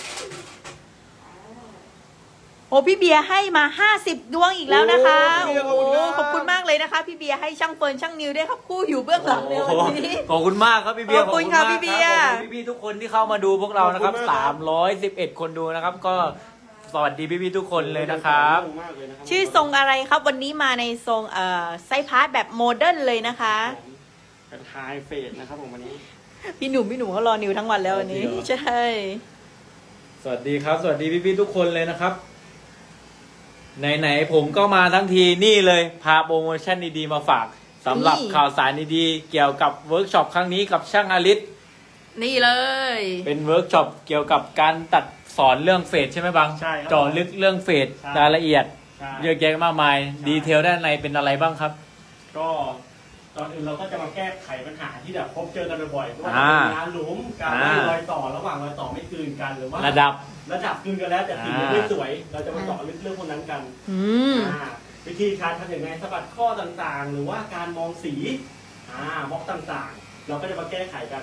C: โอ้พี่เบียร์ให้มาห้าสิบดวงอีกแล้วนะคะโอ้ขอบคุณมากเลยนะคะพี่เบียร์ให้ช่างเฟิร์นช่างนิวได้ครับคู่อยู่เบื้องหลังในวันนี้
A: ขอบคุณมากครับพี่เบียร์
C: ขอบคุณค่ะพี่เบียร์
A: ขอบคุณพี่ๆทุกคนที่เข้ามาดูพวกเรานะครับสามร้อยสิบเอ็ดคนดูนะครับก็สวัสดีพี่ๆทุกคนเลยนะครับ
C: ชื่อทรงอะไรครับวันนี้มาในทรงเอ่อไซส์พาร์ทแบบโมเดิร์นเลยนะคะ
B: เป็นไฮเฟสนะครับผมวันนี้
C: พี่หนุ่มพี่หนุ่มเขารอนิวทั้งวันแล้ววันนี้ใช่
A: สวัสดีครับสวัสดีพี่ๆทุกคนเลยนะครับไหนๆผมก็มาทั้งทีนี่เลยพาโปรโมชั่นดีๆมาฝากสำหรับข่าวสารดีๆเกี่ยวกับเวิร์กช็อปครั้งนี้กับช่างอลิศ
C: นี่เลย
A: เป็นเวิร์กช็อปเกี่ยวกับการตัดสอนเรื่องเฟสใช่ไหมบัง
B: ใช่ครับ
A: เจาะลึกเรื่องเฟสรายละเอียดเยอะแยะมากมายดีเทลด้านในเป็นอะไรบ้างครับ
B: ก็ตอนอื่นเราก็จะมาแก้ไขปัญหาที่แบบพบเจอกันบ่อยๆว่าเป็นงานหลุมการรอยต่อระหว่างรอยต่อไม่คืนกันหรือว่า
A: ระดับ
B: ระดับคืนกันแล้วแต่สีไม่สวยเราจะมาเจาะลึกเรื่องพวกนั้นกันวิธีการทำอย่างไรสะบัดข้อต่างๆหรือว่าการมองสีอ่าบล็อกต่างๆเราก็จะมาแก้ไขกัน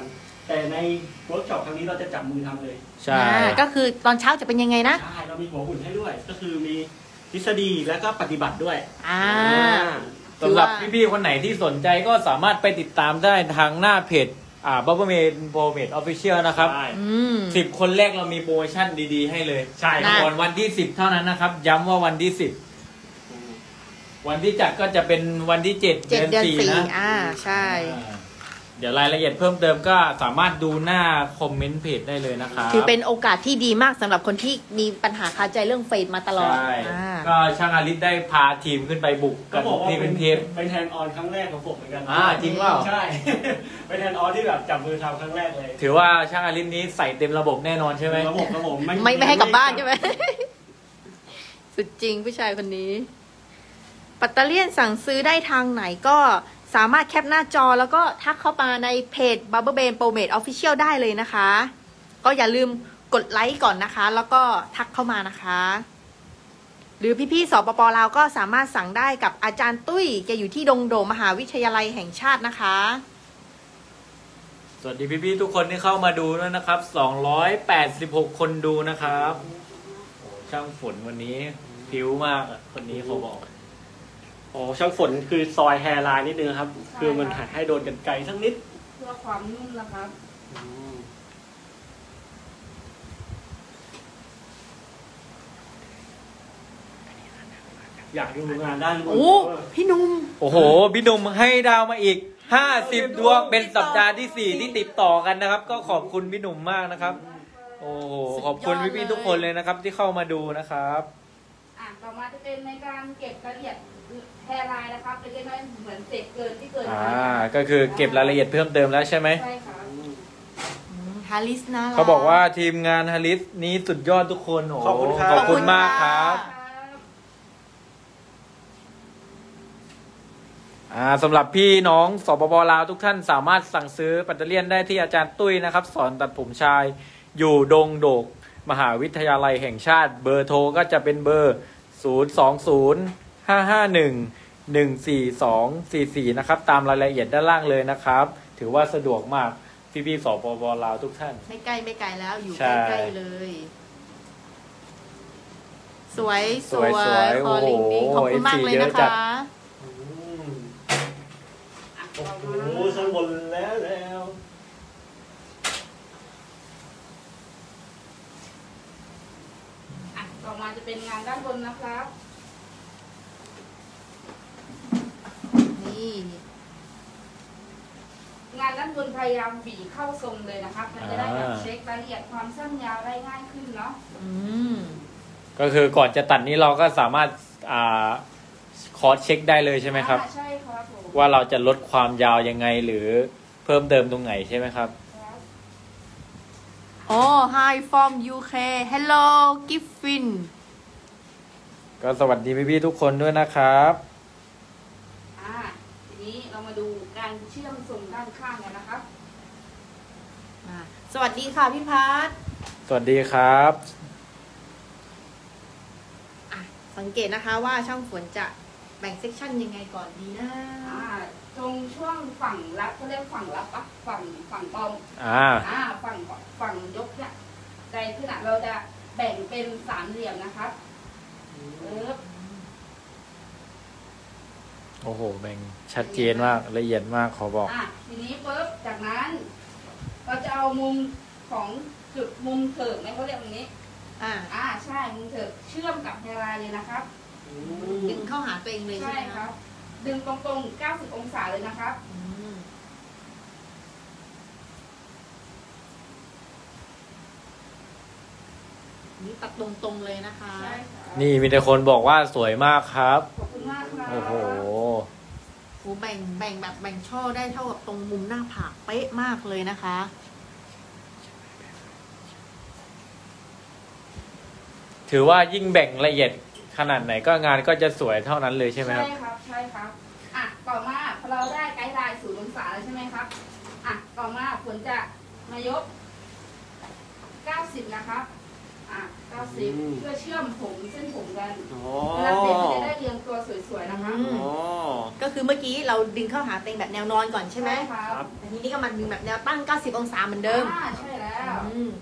B: แต่ในเวิร์กช็อปครั้งนี้เราจะจับมือทำเลย
A: ใช่
C: อ่าก็คือตอนเช้าจะเป็นยังไงนะ
B: ใช่เรามีหัวหุ่นให้ด้วย ก็คือมีทฤษฎีแล้วก็ปฏิบัติด้วย
C: อ่า
A: สำหรับพี่ๆคนไหนที่สนใจก็สามารถไปติดตามได้ทางหน้าเพจอ่า Bubberman Pomade Official นะครับ
B: ใช่
C: อืม
A: สิบคนแรกเรามีโปรโมชั่นดีๆให้เลย
B: ใช่ครับ
C: นะ
A: ก่อนวันที่สิบเท่านั้นนะครับ ย้ำว่าวันที่สิบวันที่จัดก็จะเป็นวันที่เจ็ด
C: เจ็ด
A: เดือน
C: เดือน
A: สี่
C: สี่
A: นะ
C: อ่าใช่
A: อ่าเดี๋ยวรายละเอียดเพิ่มเติมก็สามารถดูหน้าคอมเมนต์เพจได้เลยนะครับ
C: ถือเป็นโอกาสที่ดีมากสำหรับคนที่มีปัญหาคาใจเรื่องเฟดมาตลอด
A: ใช่
C: อ่า
A: ก็ช่างอาริสได้พาทีมขึ้นไปบุก
B: ก็
A: กัน
B: บอกว่า
A: ที่
B: เป็
A: เป็น นเทป
B: เป็นแทนออนครั้งแรกของผมเหมือนกัน
A: อ่าจริงเปล่า
B: ใช่ เป็นแทนออนที่แบบจับมือทำครั้งแรกเลย
A: ถือว่าช่างอาริสนี้ใส่เต็มระบบแน่นอนใช่ไหม
B: ระบบระบบ
C: ไม่ไม่ให้กลับบ้านใช่ไหม สุดจริงผู้ชายคนนี้ ปัตเตอร์เลียนสั่งซื้อได้ทางไหนก็สามารถแคปหน้าจอแล้วก็ทักเข้ามาในเพจ Bubberman Pomade Official ได้เลยนะคะ ก็อย่าลืมกดไลค์ก่อนนะคะ แล้วก็ทักเข้ามานะคะ หรือพี่ๆสปปลาวก็สามารถสั่งได้กับอาจารย์ตุ้ยแกอยู่ที่ดงโดมหาวิทยาลัยแห่งชาตินะคะ
A: สวัสดีพี่ๆทุกคนที่เข้ามาดูด้วยนะครับสองร้อยแปดสิบหกคนดูนะครับโอ้ช่างฝนวันนี้ผิวมากอ่ะคนนี้เขาบอก
B: โอ้ช่างฝนคือซอยแฮร์ไลน์นิดนึงครับ คือมันหัดให้โดนกันไกลสักนิด
D: เพื่อความนุ่มนะครับ
B: อยากดูงานด้านบน
C: โอ้พี่หนุ่ม
A: โอ้โห พี่หนุ่มให้ดาวมาอีกห้าสิบดวงเป็นสัปดาห์ที่สี่ที่ติดต่อกันนะครับ ก็ขอบคุณพี่หนุ่มมากนะครับ โอ้โหขอบคุณพี่ๆทุกคนเลยนะครับ ที่เข้ามาดูนะครับ
D: อ่ะต่อมาจะเป็นในการเก็บรายละเอียดแฮร์ไลน์นะครับเล็กๆน้อยๆเหมือนเศษเกินที่เกิน
A: อ่า
D: มา
A: ก็คือเก็บรายละเอียดเพิ่มเติมแล้วใช่ไหม
D: ใช่ค่ะ
C: ฮาริสนะ
A: เขาบอกว่าทีมงานฮาริสนี้สุดยอดทุกคนโอ้โห
B: ขอบคุณครับ
A: ขอบคุณมากครับ อ่าสำหรับพี่น้องสปปลาวทุกท่านสามารถสั่งซื้อปัตเตอร์เลียนได้ที่อาจารย์ตุ้ยนะครับ สอนตัดผมชายอยู่ดงโดกมหาวิทยาลัยแห่งชาติ เบอร์โทรก็จะเป็นเบอร์ ศูนย์ สอง ศูนย์ ห้า ห้า หนึ่ง หนึ่ง สี่ สอง สี่ สี่ นะครับ ตามรายละเอียดด้านล่างเลยนะครับ ถือว่าสะดวกมากพี่พี่ๆสปปลาวทุกท่าน
C: ไม่ใกล้ไม่ไกลแล้วอยู่
A: ใช่
C: ใกล้ๆเลย สวยส
A: ส
C: ว
A: วย ยสวย
C: คอลิงดิ้ง
A: โอ้โห
C: ขอบคุณมากเลย
A: เอฟซีเย
C: นะ
A: อะจั
C: คะ
A: ด
B: อืมโอ้โหข้างบนแล้วแล้ว
D: อ่ะต่อมาจะเป็นงานด้านบนนะครับ
C: นี่
D: งานด้านบนพยายามบีเข้าทรงเลยนะครับ มันจะได้แบบเช็ครายละเอียดความสั้นยาวได้ง่ายขึ้นเนาะ
C: อืม
A: ก็คือก่อนจะตัดนี้เราก็สามารถอ่าคอร์สเช็คได้เลยใช่ไหมครับ
D: อ่าใช่ครับผม
A: ว่าเราจะลดความยาวยังไงหรือเพิ่มเติมตรงไหนใช่ไหมครับ
D: ครับ
C: อ๋อ Hi from ยู เค Hello Giffin
A: ก็สวัสดีพี่ๆทุกคนด้วยนะครับ
D: อ่าทีนี้เรามาดูการเชื่อมทรงด้านข้างกันนะครับ
C: อ่าสวัสดีค่ะพี่พัฒน์
A: สวัสดีครับ
C: อ่ะสังเกตนะคะว่าช่างฝนจะแบ่งเซกชันยังไงก่อนดีนะ
D: อ่าตรงช่วงฝั่งรับเขาเรียกฝั่งรับปะฝั่งฝั่งปอม
A: อ่า
D: อ่าฝั่งฝั่งยกเนี่ยใจขึ้นอ่ะเราจะแบ่งเป็นสามเหลี่ยมนะครับเออ
A: โอ้โหแบ่งชัดเจนมากละเอียดมากขอบอก
D: อ่ะทีนี้ปุ๊บจากนั้น เราจะเอามุมของจุดมุมเถิกไหมเขาเรียกอย่างนี้
C: อ่า
D: อ่าใช่มุมเถิกเชื่อมกับแฮร์ไลน์เลยนะครับ
C: ดึงเข้าหาตัวเองเลยใช่
D: ใช่
C: ไหม
D: ครับ ดึงตรงๆเก้าสิบองศาเลยนะครับ
C: อืมนี่ตัดตรงๆเลยนะคะ
D: ใช่ครับ
A: นี่มีแต่คนบอกว่าสวยมากครับ
D: ขอบคุณมากครับ
A: โอ้โห
C: โอ้แบ่งแบ่งแบบแบ่งช่อได้เท่ากับตรงมุมหน้าผากเป๊ะมากเลยนะคะ
A: ถือว่ายิ่งแบ่งละเอียดขนาดไหนก็งานก็จะสวยเท่านั้นเลยใช่ไหมครับ
D: ใช่ครับใช่ครับอ่ะต่อมาพอเราได้ไกด์ไลน์ศูนย์องศาแล้วใช่ไหมครับอ่ะต่อมาผลจะมายกเก้าสิบนะครับอ่ะเก้าสิบเพื่อเชื่อมผมเส้นผมกัน
B: อ๋อ
D: เวลาเสร็จมันจะได้เรียงตัวสวยๆนะคะ
C: อืม
B: อ๋อ
C: ก็คือเมื่อกี้เราดึงเข้าหาเตียงแบบแนวนอนก่อนใช่ไหม
D: ครั
B: ครับ บ
C: แต่ทีนี้ก็มาดึงแบบแนวตั้งเก้าสิบองศาเหมือนเดิม
D: อ่าใช่แล้ว
C: อืม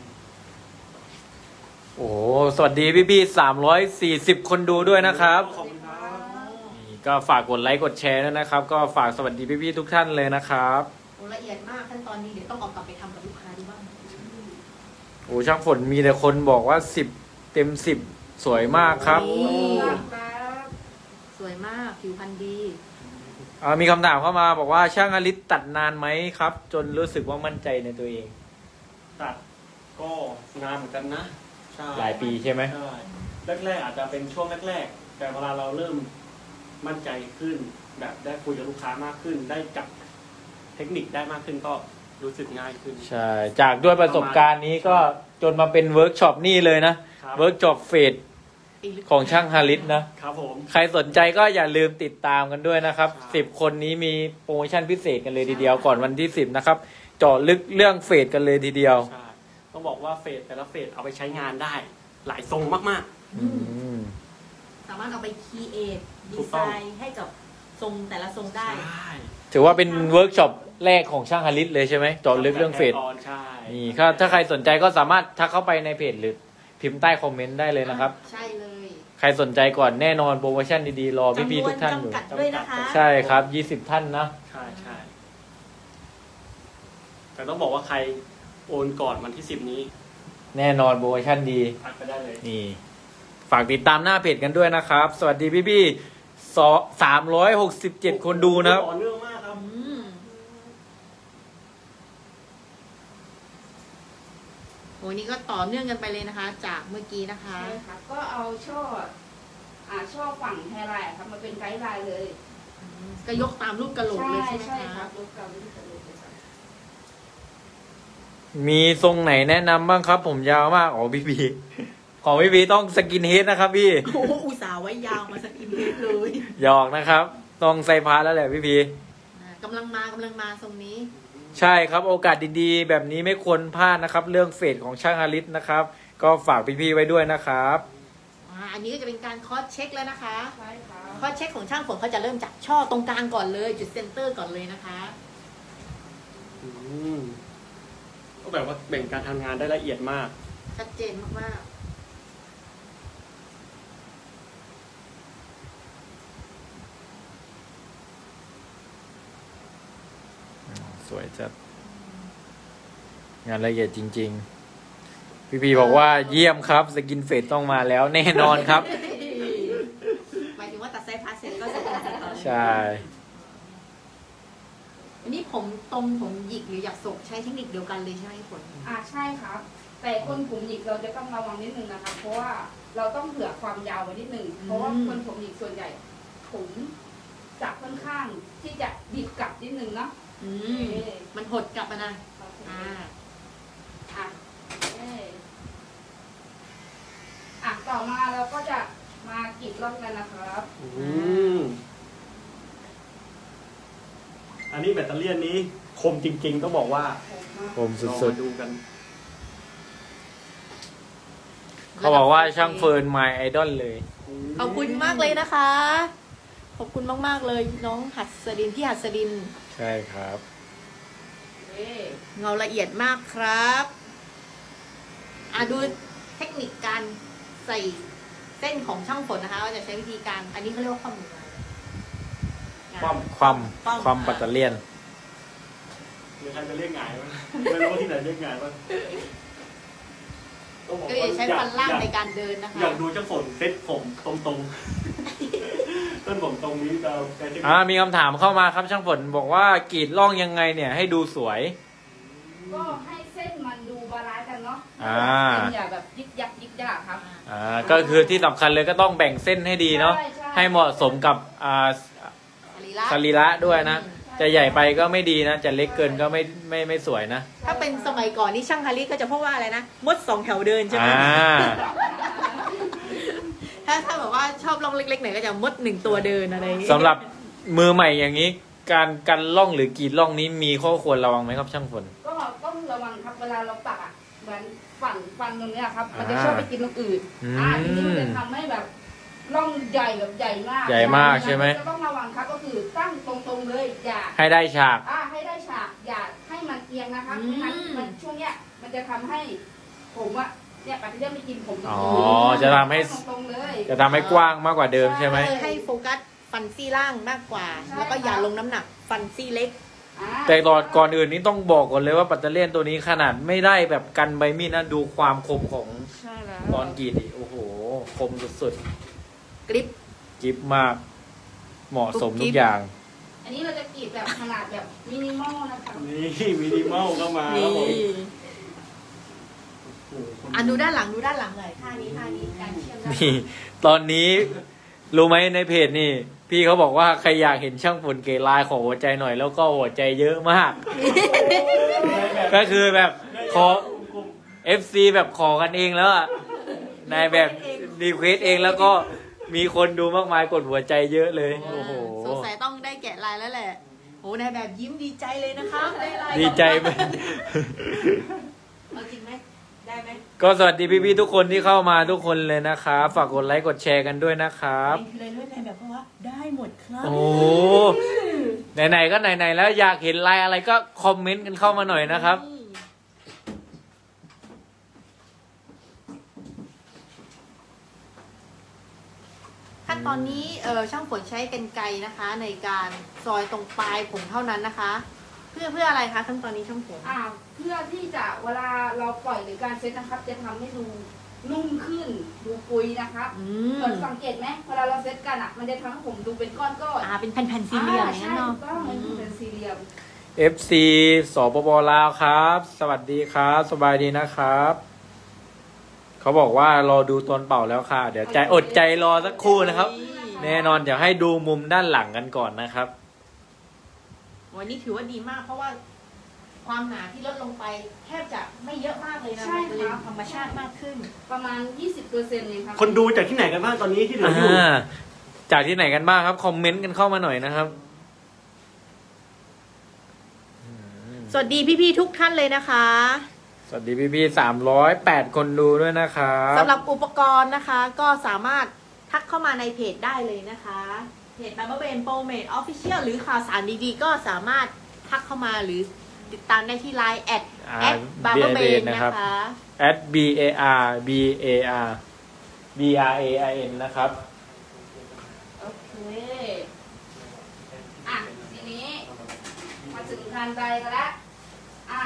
A: โอ้สวัสดีพี่พี่สามร้อยสี่สิบคนดูด้วยนะครับ
B: ขอบคุณครับ
A: นี่ก็ฝากกดไลค์กดแชร์ด้วยนะครับ ก็ฝากสวัสดีพี่พี่ทุกท่านเลยนะครับ
C: โอ้ละเอียดมากขั้นตอนนี้เดี๋ยวต้องเอากลับไปทำกับลูกค้าดูบ้าง
A: โอ้ช่างฝนมีแต่คนบอกว่าสิบเต็มสิบสวยมากครับ
D: ครับ
C: สวยมากผิวพรรณดี
A: อ่ามีคำถามเข้ามาบอกว่าช่างอลิศตัดนานไหมครับ จนรู้สึกว่ามั่นใจในตัวเอง
B: ตัดก็นานเหมือนกันนะใช่
A: หลายปีใช่ไหม
B: ใช่แรกๆอาจจะเป็นช่วงแรกๆแต่เวลาเราเริ่มมั่นใจขึ้น แบบได้คุยกับลูกค้ามากขึ้น ได้จับเทคนิคได้มากขึ้นก็รู้สึกง่ายขึ้น
A: ใช่ จากด้วยประสบการณ์นี้ก็จนมาเป็นเวิร์กช็อปนี่เลยนะ
B: ครับ
A: เวิร์กช็อปเฟดของช่างฮาริสนะ
B: ครับผม
A: ใครสนใจก็อย่าลืมติดตามกันด้วยนะครับ
B: ใช่
A: สิบคนนี้มีโปรโมชั่นพิเศษกันเลยทีเดียวก่อนวันที่สิบนะครับ เจาะลึกเรื่องเฟดกันเลยทีเดียว
B: ใช่ต้องบอกว่าเฟสแต่ละเฟสเอาไปใช้งานได้ หลายทรงมาก
A: อืม
C: สามารถเอาไปคีเอท
B: ถู
C: ดี
B: ก
C: ไซ
B: ต้อง
C: น์ให้กับทรงแต่ละทรง
B: ๆ
C: ได้
B: ใช่
A: ถือว่าเป็นเวิร์กช็อปแรกของช่างฮาริสเลยใช่ไหมเจาะลึกเรื่องเฟด
B: แน่นอนใช่
A: นี่ถ้าถ้าใครสนใจก็สามารถทักเข้าไปในเพจหรือพิมพ์ใต้คอมเมนต์ได้เลยนะครับ
C: ใช่เลย
A: ใครสนใจก่อนแน่นอนโปรโมชั่นดีๆรอพี่ๆทุกท่านอยู่
C: จำนวนจำกัดด้วยนะคะ
A: ใช่ครับยี่สิบท่านนะ
B: ใช่ใช่แต่ต้องบอกว่าใครโอนก่อนวันที่สิบนี้
A: แน่นอนโปรโมชั่นดี
B: อัดไปได้เลย
A: นี่ ฝากติดตามหน้าเพจกันด้วยนะครับ สวัสดีพี่ๆสองสามร้อยหกสิบเจ็ดคนดูนะครับ
B: ต่อเนื่องมากครับ
C: อืมโหนี่ก็ต่อเนื่องกันไปเลยนะคะ จากเมื่อกี้นะคะ
D: ใช่ครับก็เอาช่ออ่าช่อฝั่งแฮร์ไลน์ครับมาเป็นไกด์ไลน์เลย
C: ก็ยกตามรูปกระโหลก
D: ใช่
C: เลยใช่ไหม
D: ใช่ค
C: คะ
D: รับลูกเก่าลูกเก่าลูกเก่า
A: มีทรงไหนแนะนำบ้างครับ ผมยาวมากอ๋อพี่พีของพี่พีต้องสกินเฮดนะครับพี่
C: โอ้โหอุตส่าห์ไว้ยาวมาสกินเฮดเลย
A: หยอกนะครับ ต้องใส่พาแล้วแหละพี่พี
C: อ่ากำลังมากำลังมาทรงนี้
A: ใช่ครับโอกาสดีๆ แบบนี้ไม่ควรพลาดนะครับ เรื่องเฟดของช่างฮาริสนะครับ ก็ฝากพี่ๆไว้ด้วยนะครับ
C: อ่าอันนี้ก็จะเป็นการคอสเช็คแล้วนะคะ
D: ใช่ครับ
C: คอสเช็คของช่างฝนเขาจะเริ่มจากช่อตรงกลางก่อนเลย จุดเซนเตอร์ก่อนเลยนะคะ
B: อืมก็แบบว่าแบ่งการทำงานได้ละเอียดมาก
C: ชัดเจนมาก
A: สวยจัดงานละเอียดจริงๆ พี่พีบอกว่าเยี่ยมครับสกินเฟดต้องมาแล้วแน่นอนครับ
C: ๆหมายถึงว่าตัดไซส์พาสเซนก็จะเป็นสีขาว
A: ใช่
C: อันนี้ผมตรงผมหยิกหรืออยากศกใช้เทคนิคเดียวกันเลยใช่ไหมฝน
D: อ่าใช่ครับ แต่คนผมหยิกเราจะต้องระวังนิดนึงนะครับ เพราะว่าเราต้องเผื่อความยาวไว้นิดนึงเพราะว่าคนผมหยิกส่วนใหญ่ ผมจะค่อนข้างที่จะดิบกลับนิดนึงเนาะ
C: อืมมันหดกลับมานะอ่า
D: อ่ะเอ้ยอ่ะต่อมาเราก็จะมากรีดร่องกันนะครับ
B: อืมอันนี้แบตเตอรี่นี้คมจริงๆต้องบอกว่า
A: ผม
B: ลอง
A: สุด
B: มาดูกัน
A: ๆเขาบอกว่าช่างเฟิร์นไมไอดอลเลย
C: ขอบคุณมากเลยนะคะ ขอบคุณมากๆเลยน้องหัดสดินพี่หัดสดิน
A: ใช่ครับ
D: เอ้ย
C: เงาละเอียดมากครับอ่ะดูเทคนิคการใส่เส้นของช่างฝนนะคะว่าจะใช้วิธีการ อันนี้เขาเรียกว่าความหมุน
B: ความ
A: ความ
C: ความ
A: ความปัตเตอร์เลียน
B: หรือใครจะเรียกไงวะไม่รู้ว่าที่ไหนเรียกไงวะต้องบอก
C: ก็
B: ว่า
C: จะใช้ฟันล่างในการเดินนะคะ
B: อยากดูช่างฝนเซ็ตผมตรงๆ ต้นผมตรงนี้เราใช้เทคนิค
A: อ่ามีคำถามเข้ามาครับช่างฝนบอกว่ากรีดล่องยังไงเนี่ย ให้ดูสวย
D: ก็ให้เส้นมันดูบาลานซ์กันเนาะ
A: อ่า
D: เส้นอย่าแบบยิกยักยิกยักครับ
A: อ่าก็คือที่สำคัญเลยก็ต้องแบ่งเส้นให้ดีเนาะ
D: ใช่ใช่
A: ให้เหมาะสมกับอ่า
C: สรีระ
A: สรีระด้วยนะ จะใหญ่ไปก็ไม่ดีนะ จะเล็กเกินก็ไม่ไม่ไม่สวยนะ
C: ถ้าเป็นสมัยก่อนนี่ช่างฮาริก็จะพูดว่าอะไรนะมดสองแถวเดินใช่ไหม
A: อ่า
C: ถ้าถ้าแบบว่าชอบล่องเล็กๆหน่อยก็จะมดหนึ่งตัวเดินอะไรอย่างงี้
A: สำหรับมือใหม่อย่างนี้ การกันล่องหรือกรีดล่องนี้มีข้อควรระวังไหมครับช่างฝน
D: ก็ต้องระวังครับเวลาเราปักอ่ะเหมือนฝั่งฝั่งตรงเนี้ยครับ มันจะชอบไปกินตรงอื่นอ่าทีนี้มันจะทำให้แบบร่องใหญ่แบบใหญ่มาก
A: ใหญ่มากใช่ไหม
D: จะต้องระวังครับก็คือตั้งตรงๆเลยอย่า
A: ให้ได้ฉาก
D: อ่าให้ได้ฉากอย่าให้มันเอียงนะครับไม่งั้นมันช่วงเนี้ยมันจะทำให้ผมอะเนี่ยปัจจุบันไม่กินผมตรง
A: อ๋อจะทำให้
D: ตรงๆเลย
A: จะทำให้กว้างมากกว่าเดิมใช่ไหม
C: ให้โฟกัสฟันซี่ล่างมากกว่าแล้วก็อย่าลงน้ำหนักฟันซี่เล็ก
A: แต่ตอนก่อนอื่นนี้ต้องบอกก่อนเลยว่าปัตเตอร์เลียนตัวนี้ขนาดไม่ได้แบบกันใบมีดนะดูความคมของตอนกรีดดิโอ้โหคมสุด
C: ๆกริป
A: กริปมากเหมาะสมทุกอย่าง
D: อันนี้เราจะกรีดแบบขนาดแบบมินิมอลนะคะ
B: นี่มินิมอลก็มาครับผม
C: อ่ะดูด้านหลังดูด้านหลังเลยท่านี้ท่านี้การเชื่อม
A: นี่ตอนนี้รู้ไหมในเพจนี่พี่เขาบอกว่าใครอยากเห็นช่างฝนเกลายขอหัวใจหน่อยแล้วก็หัวใจเยอะมาก ก็คือแบบขอ เอฟ ซี แบบขอกันเองแล้วอ่ะนายแบบรีเควสเองแล้วก็มีคนดูมากมายกดหัวใจเยอะเลยโอ้โห
C: สงสัยต้องได้แกะลายแล้วแหละโอ้นายแบบยิ้มดีใจเลยนะคะได้ลาย
A: ดีใจไหม
C: เอาจริงไหมได้ไหม
A: ก็สวัสดีพี่ๆทุกคนที่เข้ามาทุกคนเลยนะครับฝากกดไลค์กดแชร์กันด้วยนะครับ
C: เลยด้วยนายแบบเพราะว่าได้หมดครับ
A: โอ้ไหนๆก็ไหนๆแล้วอยากเห็นลายอะไรก็คอมเมนต์กันเข้ามาหน่อยนะครับ
C: ขั้นตอนนี้เออช่างฝนใช้กรรไกรนะคะในการซอยตรงปลายผมเท่านั้นนะคะเพื่อเพื่ออะไรคะขั้นตอนนี้ช่างฝน
D: อ่าเพื่อที่จะเวลาเราปล่อยหรือการเซ็ตนะครับจะทำให้ดูนุ่มขึ้นดูปุยนะครับเหมือนสังเกตไหมเวลาเราเซ็ตกันอ่ะมันจะทำให้ผมดูเป็นก้อนก้อน
C: อ่าเป็นแผ่นๆสี่เหลี่ยมอย่างนั้นเนาะ
D: ก็มันเป็นสี่เหลี่ยม
A: เอฟ ซี สปป.ลาวครับสวัสดีครับสบายดีนะครับเขาบอกว่ารอดูตอนเป่าแล้วค่ะเดี๋ยวใจอดใจรอสักครู่นะครับแน่นอนเดี๋ยวให้ดูมุมด้านหลังกันก่อนนะครับ
C: วันนี้ถือว่าดีมากเพราะว่าความหนาที่ลดลงไปแทบจะไม่เยอะมากเลยนะ
D: ใช่ครับ
C: ธรรมชาติมากขึ้น
D: ประมาณ ยี่สิบเปอร์เซ็นต์ เองครับ
B: คนดูจากที่ไหนกันบ้างตอนนี้ที่เหลืออยู่
A: จากที่ไหนกันบ้างครับคอมเมนต์กันเข้ามาหน่อยนะครับ
C: สวัสดีพี่ๆทุกท่านเลยนะคะ
A: สวัสดีพี่ๆสามร้อยแปดคนดูด้วยนะครับ
C: สำหรับอุปกรณ์นะคะก็สามารถทักเข้ามาในเพจได้เลยนะคะเพจ Barber Ben Pro Made Official หรือข่าวสารดีๆก็สามารถทักเข้ามาหรือติดตามได้ที่ไลน์แอดแอด Barber Ben นะคะ
A: แอด B A R B A R B R A I N นะครับ
D: โอเคอ่ะทีนี้มาถึงงานใดกันแล้วอ่ะ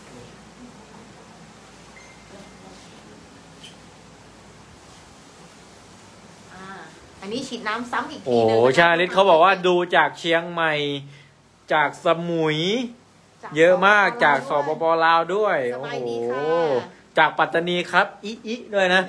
C: อันนี้ฉีดน้ำซ้ำอีกที
A: นึงโอ้ชาลิศเขาบอกว่าดูจากเชียงใหม่จากสมุยเยอะมากจากสปป.ลาวด้วยโอ้โหจากปัตตานีครับอิอิด้วยนะ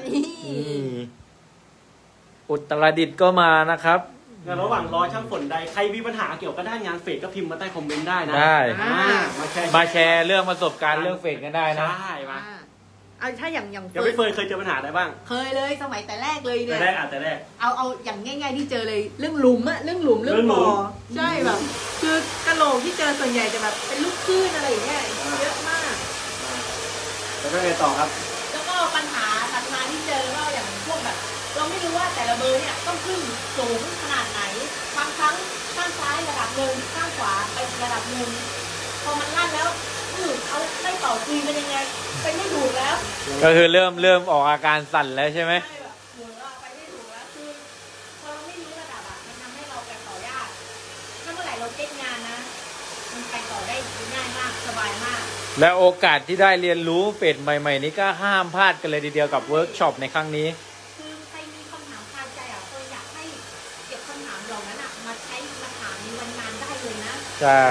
A: อุตรดิตถ์ก็มานะครับ
B: ระหว่างรอช่างฝนใดใครมีปัญหาเกี่ยวกับด้านงานเฟดก็พิมพ์มาใต้คอมเมนต์ได้นะ
A: ได้
B: มาแชร์
A: มาแชร์เรื่องประสบการณ์เรื่องเฟดกันได้นะ
B: ใช่มา
C: เอาถ้าอย่างอย่าง
B: ยังไม่เคยเคยเจอปัญหาอะไรบ้าง
C: เคยเลยสมัยแต่แรกเลยเนี่ย
B: แต่แรกอ่ะแต่แรก
C: เอาเอาอย่างง่ายๆที่เจอเลยเรื่องหลุมอะเรื่องหลุมเรื่องบ่อใช่แบบคือกระโหลกที่เจอส่วนใหญ่จะแบบเป็นลูกคลื่นอะไรอย่างเงี้ยเยอะมาก
B: แล้วก็ไงต่อครับ
C: แล้วก็ปัญหาถัดมาที่เจอก็อย่างพวกแบบเราไม่รู้ว่าแต่ละเบอร์เนี่ยต้องขึ้นสูงขนาดไหนบางครั้งข้างซ้ายระดับหนึ่งข้างขวาไประดับหนึ่งพอมันลั่นแล้วเอาได้ต่อคุยเป็นยังไงไปไม่ถูกแล้ว
A: ก็คือเริ่มเริ่มออกอาการสั่นแล้วใช่ไหม
C: ใช่แบบเหมือนว่าไปไม่ถูกแล้วคือพอเราไม่รู้ระดับอ่ะมันทำให้เราไปต่อยากถ้าเมื่อไหร่เราเจ๊งงานนะมันไปต่อได้ง่ายมากสบายมาก
A: และโอกาสที่ได้เรียนรู้เฟดใหม่ๆนี้ก็ห้ามพลาดกันเลยทีเดียวกับเวิร์กช็อปในครั้งนี้
C: คือใครมีคำถามคาใจอ่ะคนอยากให้เก็บคำถามเหล่านั้นอ่ะมาใช้มาถามในวันงานได้เลยนะ
A: ใช่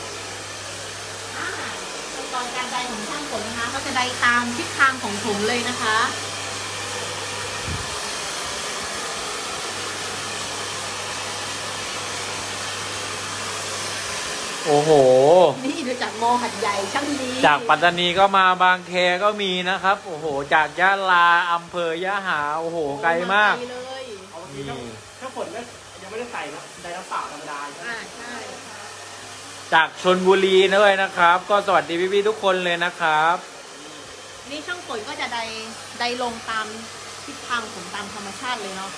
C: ตอนการใดของช่างฝนนะคะก็จะใดตามทิศทางของผมเลยนะคะ
A: โอ้โห
C: นี่ดูจากมอหัดใหญ่ช่างดี
A: จากปัตตานีก็มาบางแคก็มีนะครับโอ้โหจากยะลาอำเภอยะหาโอ้โหไกลมาก
B: เลยนี่ถ้าฝนก็ยังไม่ได้ใส่นะไดน้ำเปล่าธรรมดา
C: อ่าใช่
A: จากชลบุรีด้วยนะครับก็สวัสดีพี่ๆทุกคนเลยนะครับ
C: นนี่ช่างฝนก็จะไดไดลงตามทิศทางผมตามธรรมชาติเลยเนาะ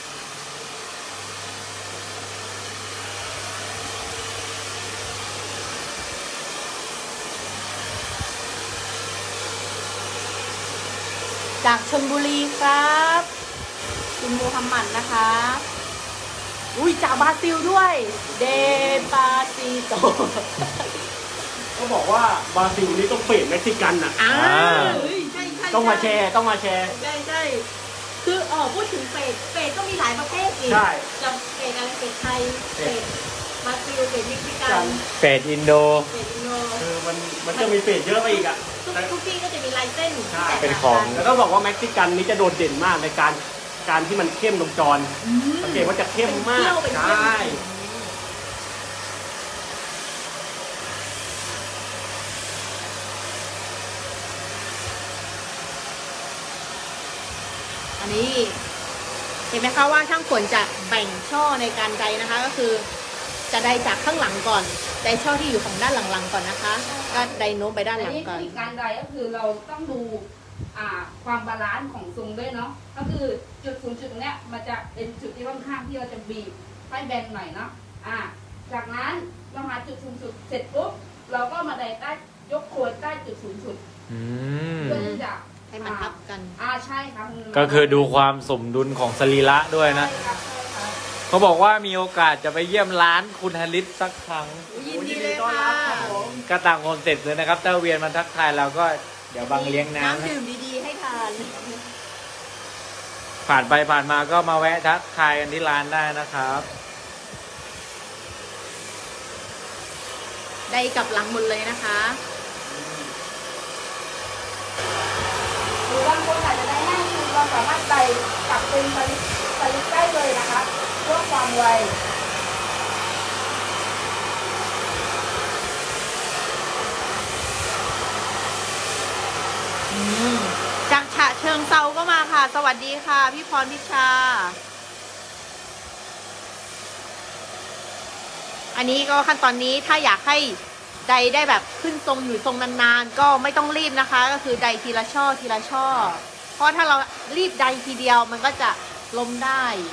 C: จากชลบุรีครับคุณมูฮัมหมัดนะคะอุ้ยจากบราซิลด้วยเดปาซิโต
B: ก็บอกว่าบราซิลนี่ต้องเปลี่ยนเม็กซิกันอ่ะ
C: อ่าใช่ใช่
B: ต้องมาแชร์ต้องมาแชร์
C: ใช่ใช่คืออ๋อพูดถึงเป็ดเป็ดก็มีหลายประเภทอีก
B: ใช่
C: จะเป็ดอะไรเป็ดไทยเป็ดบราซิลเป็ดเม็กซิกัน
A: เป็ดอินโด
C: เป็ดอินโด
B: คือมันมันจะมีเปลี่ยนเยอะไปอีกอ่ะ
C: ทุกทุกที่ก็จะมีลายเส้นที่แตกต่าง
A: เป็นของ
C: กัน
B: แล้วก็บอกว่าเม็กซิกันนี้จะโดดเด่นมากในการการที่มันเข้มลงจรสังเกตว่าจะเข้มมาก
C: เป็น
B: ใช
C: เปรี้ยวเป็น่ เข้มอันนี้เห็นไหมคะว่าช่างฝนจะแบ่งช่อในการไดนะคะ ก็คือจะไดจากข้างหลังก่อนไดช่อที่อยู่ของด้านหลังๆก่อนนะคะก็ไดโน้มไปด้านห
D: อัน
C: ลัง
D: นี้
C: ก่อน
D: วิธีการใดก็คือเราต้องดูอ่าความบาลานซ์ของทรงด้วยเนาะก็คือจุดศูนย์จุดตรงเนี้ยมันจะเป็นจุดที่ค่อนข้างที่เราจะบีบให้แบนหน่อยเนาะอ่าจากนั้นเราหาจุดสูงสุดเสร็จปุ๊บเราก็มาไดใต้ยกโคนใต้จุดสูงสุด
A: อืม
D: เพื่อที่จะ
C: ให้มันทับกัน
D: อ่าใช่ครับ
A: ก็คือดูความสมดุลของสรีระด้วยนะ
D: ใช่ครับใช่ครับ
A: เขาบอกว่ามีโอกาสจะไปเยี่ยมร้านคุณฮาริสสักครั้ง
C: ยินดีเลย
B: ต้อน
C: ค่ะ
B: รับครับผม
A: ก็ตามคอนเซ็ปต์เลยนะครับ ถ้าเวียนมาทักทายเราก็เดี๋ยวบังเลี้ยงน้ำ
C: น้ำ
A: นะ
C: ดื่มดีๆให้ทาน
A: ผ่านไปผ่านมาก็มาแวะทักทายกันที่ร้านได้นะครับ
C: ได้กับหลังหมดเลยนะคะ
D: หรือบางคนอาจจะได้ง่ายคือเราสามารถใส่กลับเป็นสลิปสลิปได้เลยนะคะเพื่อความไว
C: จากฉะเชิงเซาก็มาค่ะ สวัสดีค่ะ พี่พรพิชา อันนี้ก็ขั้นตอนนี้ถ้าอยากให้ใดได้แบบขึ้นทรงอยู่ทรงนานๆ ก็ไม่ต้องรีบนะคะ ก็คือใดทีละช่อทีละช่อ เพราะถ้าเรารีบใดทีเดียวมันก็จะล้มได้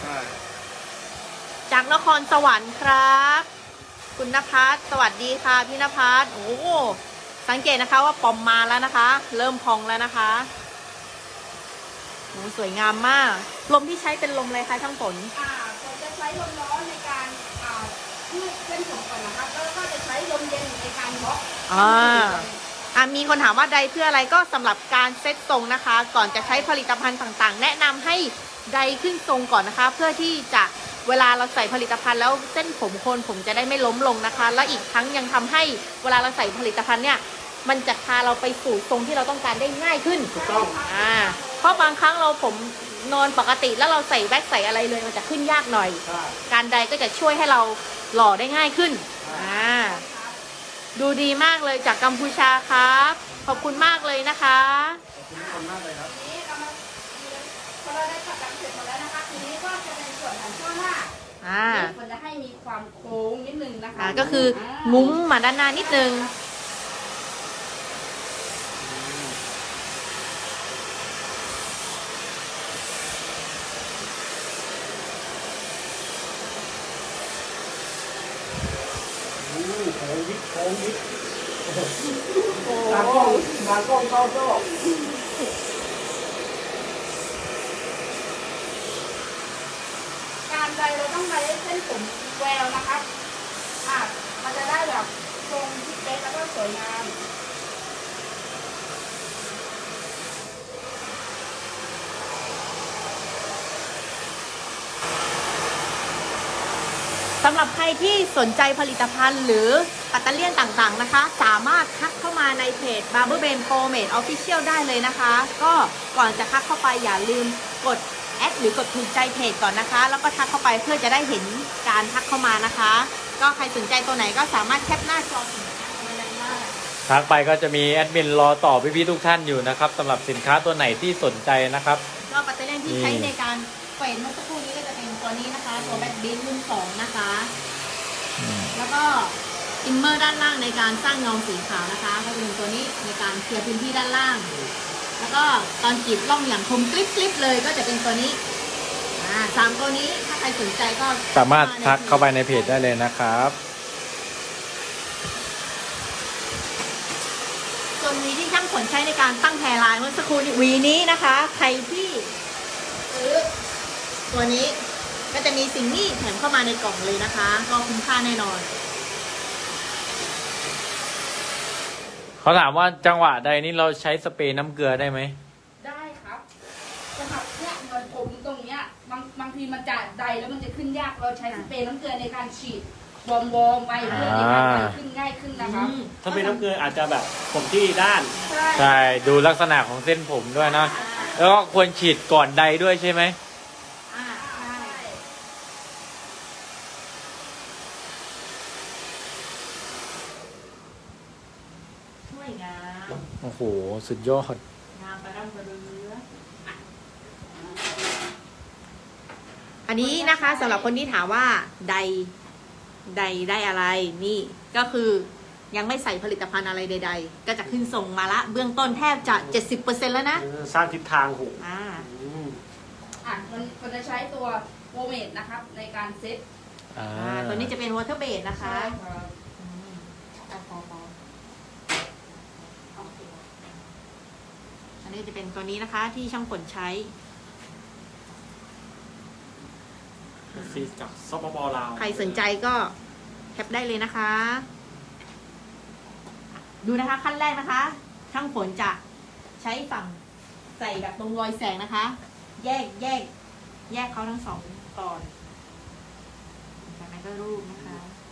C: จากนครสวรรค์ครับ คุณนภัสสวัสดีค่ะพี่นภัสโอ้สังเกตนะคะว่าปอมมาแล้วนะคะ เริ่มพองแล้วนะคะโอ้สวยงามมาก ลมที่ใช้เป็นลมอะไรคะช่างฝน
D: อ่าผมจะใช้ลมร้อนในการอ่ายืดเส้นผมก่อนนะคะแล้วก็จะใช้ลมเย็นในการบล็อก
C: อ่าอ่ามีคนถามว่าใดเพื่ออะไรก็สำหรับการเซตทรงนะคะ ก่อนจะใช้ผลิตภัณฑ์ต่างๆ แนะนำให้ใดขึ้นทรงก่อนนะคะ เพื่อที่จะเวลาเราใส่ผลิตภัณฑ์แล้วเส้นผมโคนผมจะได้ไม่ล้มลงนะคะ และอีกทั้งยังทำให้เวลาเราใส่ผลิตภัณฑ์เนี่ยมันจะพาเราไปสู่ทรงที่เราต้องการได้ง่ายขึ้น
B: ถูกต้อง
C: อ่าเพราะบางครั้งเราผมนอนปกติแล้วเราใส่แว็กใส่อะไรเลยมันจะขึ้นยากหน่อย
B: ใช่
C: การใดก็จะช่วยให้เราหล่อได้ง่ายขึ้นอ่าดูดีมากเลยจากกัมพูชาครับขอบคุณมากเลยนะคะ
B: ขอบคุณทุกคนมากเลยครับ
D: ทีนี้เรามาพอเราได้ขัดกันเสร็จหมดแล้วนะคะทีนี้ก็จะเป็นส่วนของช่วงหน้า
C: อ่า
D: มันจะให้มีความโค้งนิดนึงนะคะ
C: อ่าก็คืองุ้มมาด้านหน้านิดนึง
B: อู้โค้งยิบโค้งยิบตากล้องตากล้องเข้าก็
D: การใดเราต้องใช้เส้นผมแววนะครับอ่ามันจะได้แบบทรงที่เป๊ะแล้วก็สวยงาม
C: สำหรับใครที่สนใจผลิตภัณฑ์หรือปัตเตอร์เลียนต่างๆนะคะ สามารถทักเข้ามาในเพจ Barber Ben Pomade Official ได้เลยนะคะ ก็ก่อนจะทักเข้าไปอย่าลืมกดแอดหรือกดถูกใจเพจก่อนนะคะ แล้วก็ทักเข้าไปเพื่อจะได้เห็นการทักเข้ามานะคะ ก็ใครสนใจตัวไหนก็สามารถแคปหน้าจอสินค้ามาได้มาก
A: ทักไปก็จะมีแอดมินรอตอบพี่ๆทุกท่านอยู่นะครับสำหรับสินค้าตัวไหนที่สนใจนะครับ
C: ก็ปัตเตอร์เลียนที่ใช้ในการเฟดเมื่อสักครู่นี้ก็จะเป็นตัวนี้นะคะตัวแบ็คบินรุ่นสองนะคะ แล้วก็อิมเมอร์ด้านล่างในการสร้างเงาสีขาวนะคะก็จะเป็นตัวนี้ในการเคลียร์พื้นที่ด้านล่างแล้วก็ตอนกรีดล่องอย่างคมกริบๆเลยก็จะเป็นตัวนี้อ่าสามตัวนี้ถ้าใครสนใจก็
A: สามารถทักเข้าไปในเพจได้เลยนะครับ
C: ส่วนหวีที่ช่างฝนใช้ในการตั้งแพรลายเมื่อสักครู่นี้หวีนี้นะคะ ใครที่ซื้อตัวนี้ก็จะมีสิ่งนี้แถมเข้ามาในกล่องเลยนะคะ ก็คุ้มค่าแน่นอน
A: เขาถามว่าจังหวะใดนี้เราใช้สเปรย์น้ำเกลือได้ไหม
D: ได้ครับสำหรับเนี่ยเหมือนผมตรงเนี้ยบางบางทีมันจะใดแล้วมันจะขึ้นยากเราใช้สเปรย์น้ำเกลือในการฉีดวอมวอมๆไปเพื่อให้การใดขึ้นง่ายขึ้นนะครับ
B: ถ้าเป็นน้ำเกลืออาจจะแบบผมที่ด้าน
D: ใช่
A: ใช่ดูลักษณะของเส้นผมด้วยนะ แล้วก็ควรฉีดก่อนใดด้วยใช่ไหม
C: อ่าใช่ช่วยงาม
A: โอ้โหสุดยอด
C: งามประดับประเรืออันนี้นะคะสำหรับคนที่ถามว่าใดใดได้อะไรนี่ก็คือยังไม่ใส่ผลิตภัณฑ์อะไรใดๆก็จะขึ้นส่งมาละเบื้องต้นแทบจะ เจ็ดสิบเปอร์เซ็นต์ แล้วนะ
B: สร้างทิศทางหู
C: อ่า
B: อืม
D: อ่ะมันมันจะใช้ตัวโวเมดนะครับในการเซ็ต
A: อ่า
C: อ่าตัวนี้จะเป็นวอเตอร์เบดนะคะ
D: ใช่ครับ
C: อืมอ่ะพอพออันนี้จะเป็นตัวนี้นะคะที่ช่างฝนใช้
B: ซีกับซปปลาว
C: ใครสนใจก็แคปได้เลยนะคะ ดูนะคะขั้นแรกนะคะ ช่างฝนจะใช้ฝั่งใส่แบบตรงรอยแสงนะคะ แยกแยกแยกเขาทั้งสองก่อนจากนั้นก็รูปนะคะ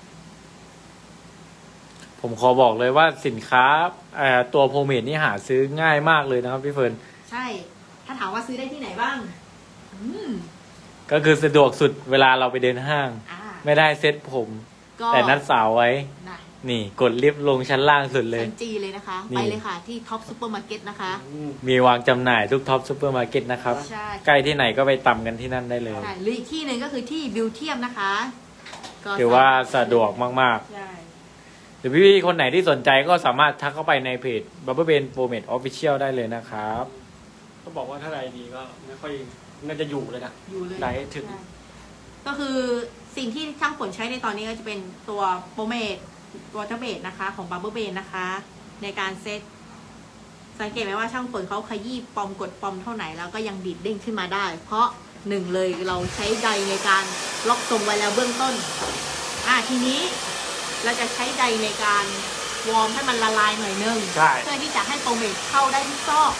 A: ผมขอบอกเลยว่าสินค้าเอ่อตัวโพเมดนี่หาซื้อง่ายมากเลยนะครับพี่เฟิร์น
C: ใช่ ถ้าถามว่าซื้อได้ที่ไหนบ้าง อืม
A: ก็คือสะดวกสุดเวลาเราไปเดินห้าง
C: อ่า
A: ไม่ได้เซ็ตผม
C: ก็
A: แต่นัดสาวไว้
C: นะ
A: นี่กดลิฟต์ลงชั้นล่างสุดเลย
C: ชั้นจีเลยนะคะ
A: นี่
C: ไปเลยค่ะที่ท็อปซูเปอร์มาร์เก็ตนะคะ
B: อืม
A: มีวางจำหน่ายทุกท็อปซูเปอร์มาร์เก็ตนะครับ
C: ใช่
A: ใกล้ที่ไหนก็ไปตำกันที่นั่นได้เลย
C: ใช่หรืออีกที่หนึ่งก็คือที่บิวเทียมนะคะก็
A: ถือว่าสะดวกมาก
C: ใช่
A: ๆ หรือพี่ๆคนไหนที่สนใจก็สามารถทักเข้าไปในเพจ Bubble Ben p r o m a d Official ได้เลยนะครับ
B: เขาบอกว่าถ้าใดดีก็ไม่ค่อยน่าจะอยู่เลยนะ
C: อยู่เลย
B: ไหนถึง
C: ใช่ก็คือสิ่งที่ช่างฝนใช้ในตอนนี้ก็จะเป็นตัวโปรเมดตัวเทเบดนะคะของบับเบิลเบนนะคะ ในการเซตสังเกตไหมว่าช่างฝนเขาขยี้ปอมกดปอมเท่าไหนแล้วก็ยังดีดเด้งขึ้นมาได้ เพราะหนึ่งเลยเราใช้ใดในการล็อกทรงไว้แล้วเบื้องต้นอ่าทีนี้เราจะใช้ใดในการวอร์มให้มันละลายหน่อยนึง
B: ใช่
C: เพื่อที่จะให้โปรเมดเข้าได้ทุกซอก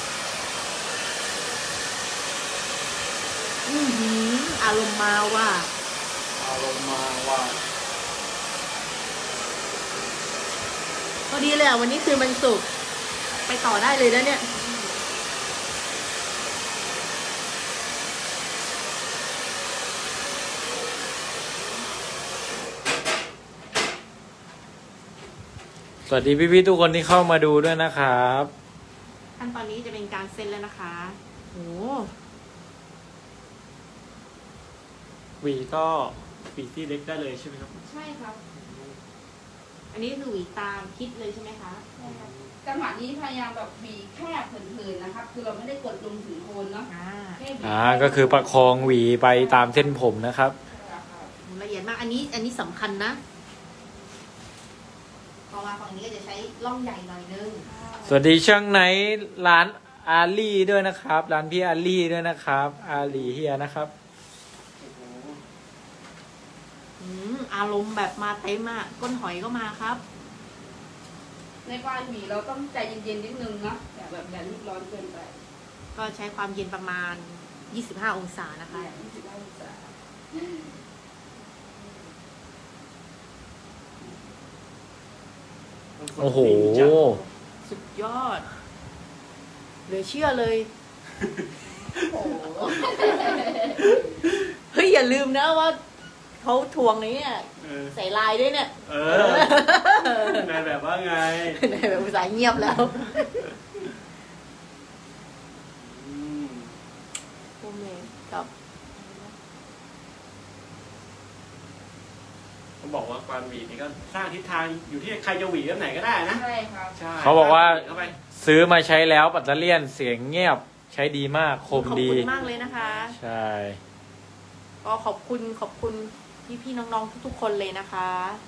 C: อือหืออารมณ์มาว่า
B: เอาลงมาว่า
C: พอดีเลยอ่ะวันนี้คือมันสุกร์ไปต่อได้เลยนะเนี่ย
A: สวัสดีพี่ๆทุกคนที่เข้ามาดูด้วยนะครับ
C: ขั้นตอนนี้จะเป็นการเซ็นแล้วนะคะโอ้
B: หวีก็หวีที่เล็กได้เลยใช่ไหมครับ
D: ใช่ครับ
C: อันนี้คือหวีตามคิดเลยใช่ไหมคะ
D: ใช่ครับจังหวะนี้พยายามแบบบีแค่เผินๆนะครับ คือเราไม่ได้กดลงถึงโคนเนาะ
C: อ่า
D: แค่บี
A: อ่าก็คือประคองหวีไปตามเส้นผมนะครับ
C: ละเอียดมากอันนี้อันนี้สำคัญนะพอมาฝั่งนี้ก็จะใช้ล่องใหญ่หน่อยนึง
A: สวัสดีช่างไหนร้านอาลี่ด้วยนะครับ ร้านพี่อาลี่ด้วยนะครับอาลี่เฮียนะครับ
C: อืมอารมณ์แบบมาเต็มอ่ะก้นหอยก็มาครับ
D: ในการบีเราต้องใจเย็นๆนิดนึงนะอย่าแบบอย่ารีบร้อนเกินไป
C: ก็ใช้ความเย็นประมาณยี่สิบห้าองศานะคะ
D: อย่ายี่สิบห้าองศา
A: โอ้โห
C: สุดยอดเหลือเชื่อเลย
D: โอ้โห
C: เฮ้ยอย่าลืมนะว่าเขาทวงนี้เนี่ย
B: เออ
C: ใส่ลายด้วยเนี่ย
B: เออนายแบบว่าไง
C: ในแบบภาษาห์เงียบแล้ว
B: อืม
C: โอเมกับ
B: เขาบอกว่าการหวีนี่ก็สร้างทิศทางอยู่ที่ใครจะหวีแบบไหนก็ได้นะ
D: ใช่ครับ
B: ใช่
A: เขาบอกว่า
B: เข้าไป
A: ซื้อมาใช้แล้วปัตเตอร์เลียนเสียงเงียบใช้ดีมากคม
C: ขอบ
A: ดี
C: คุณมากเลยนะคะ
A: ใช่
C: ก็ขอบคุณขอบคุณพี่พี่ๆน้องๆทุกๆคนเลยนะคะ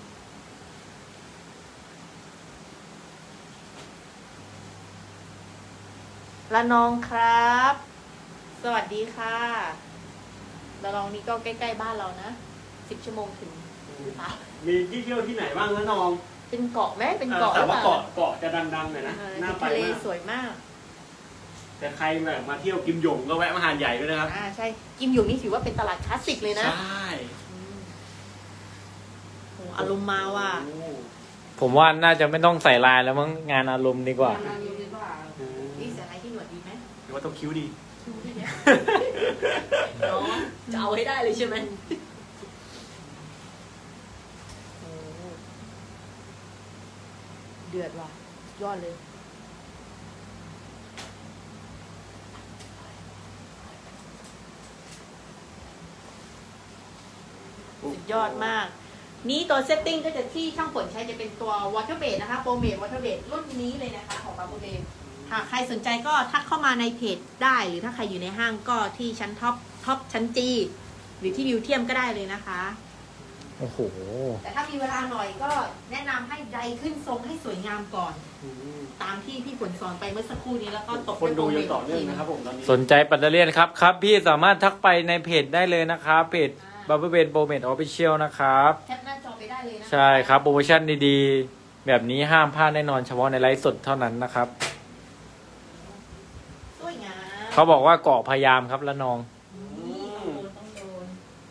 C: ละนองครับ สวัสดีค่ะละนองนี่ก็ใกล้ๆบ้านเรานะสิบชั่วโมงถึงค่ะ
B: มีที่เที่ยวที่ไหนบ้างนะน้อง
C: เป็นเกาะไหมเป็นเกาะ
B: แต่ว่า
C: หรือปล่
B: เกาะเกาะจะดังๆหน่อยนะ
C: เออ
B: น่าไป
C: ทะเล
B: มาก
C: สวยมาก
B: แต่ใครแบบมาเที่ยวกิมหยงก็แวะมาหาดใหญ่ด้วยนะครับ
C: อ่าใช่กิมหยงนี่ถือว่าเป็นตลาดคลาสสิกเลยนะ
B: ใช่
C: อืมโหอารมณ์มาว่ะ
B: โอ้
A: ผมว่าน่าจะไม่ต้องใส่ลายแล้วมั้งงานอารมณ์ดีกว่า
D: งานอยู่ดีกว่า
C: นี่เสียอะไรที่หนวดดีไหม
B: หรือว่าต้องคิ้วดี
C: เนาะจะเอาให้ได้เลยใช่ไหมโอ้เดือดว่ะ ยอดเลย สุดยอดมาก นี่ตัวเซตติ้งก็จะที่ช่างฝนใช้จะเป็นตัว Water Base นะคะ Pro Mate Water Base รุ่นนี้เลยนะคะของ Bubble Bath หากใครสนใจก็ทักเข้ามาในเพจได้ หรือถ้าใครอยู่ในห้างก็ที่ชั้นท็อปท็อปชั้นจีหรือที่บิวเทียมก็ได้เลยนะคะ
A: โอ้โห
C: แต่ถ้ามีเวลาหน่อยก็แนะนำให้ไดขึ้นทรงให้สวยงามก่อน
B: อืม
C: ตามที่พี่ฝนสอนไปเมื่อสักครู่นี้แล้วก็ตบ
B: คนดู
C: ด้วย
B: ยังต่อเนื่องนะครับผมตอนนี้
A: สนใจปัตเตอร์เลียนครับครับ พี่สามารถทักไปในเพจได้เลยนะครับเพจ Bubble Bath Pro Mate Official นะครับ
C: แคปหน้าจอไปได้เลยนะคะ
A: ใช่ครับโปรโมชั่นดีๆ แบบนี้ห้ามพลาดแน่นอนเฉพาะในไลฟ์สดเท่านั้นนะครับ
C: สวยงาม
A: เขาบอกว่าเกาะพยายามครับละนอง
C: อืมต้องโดน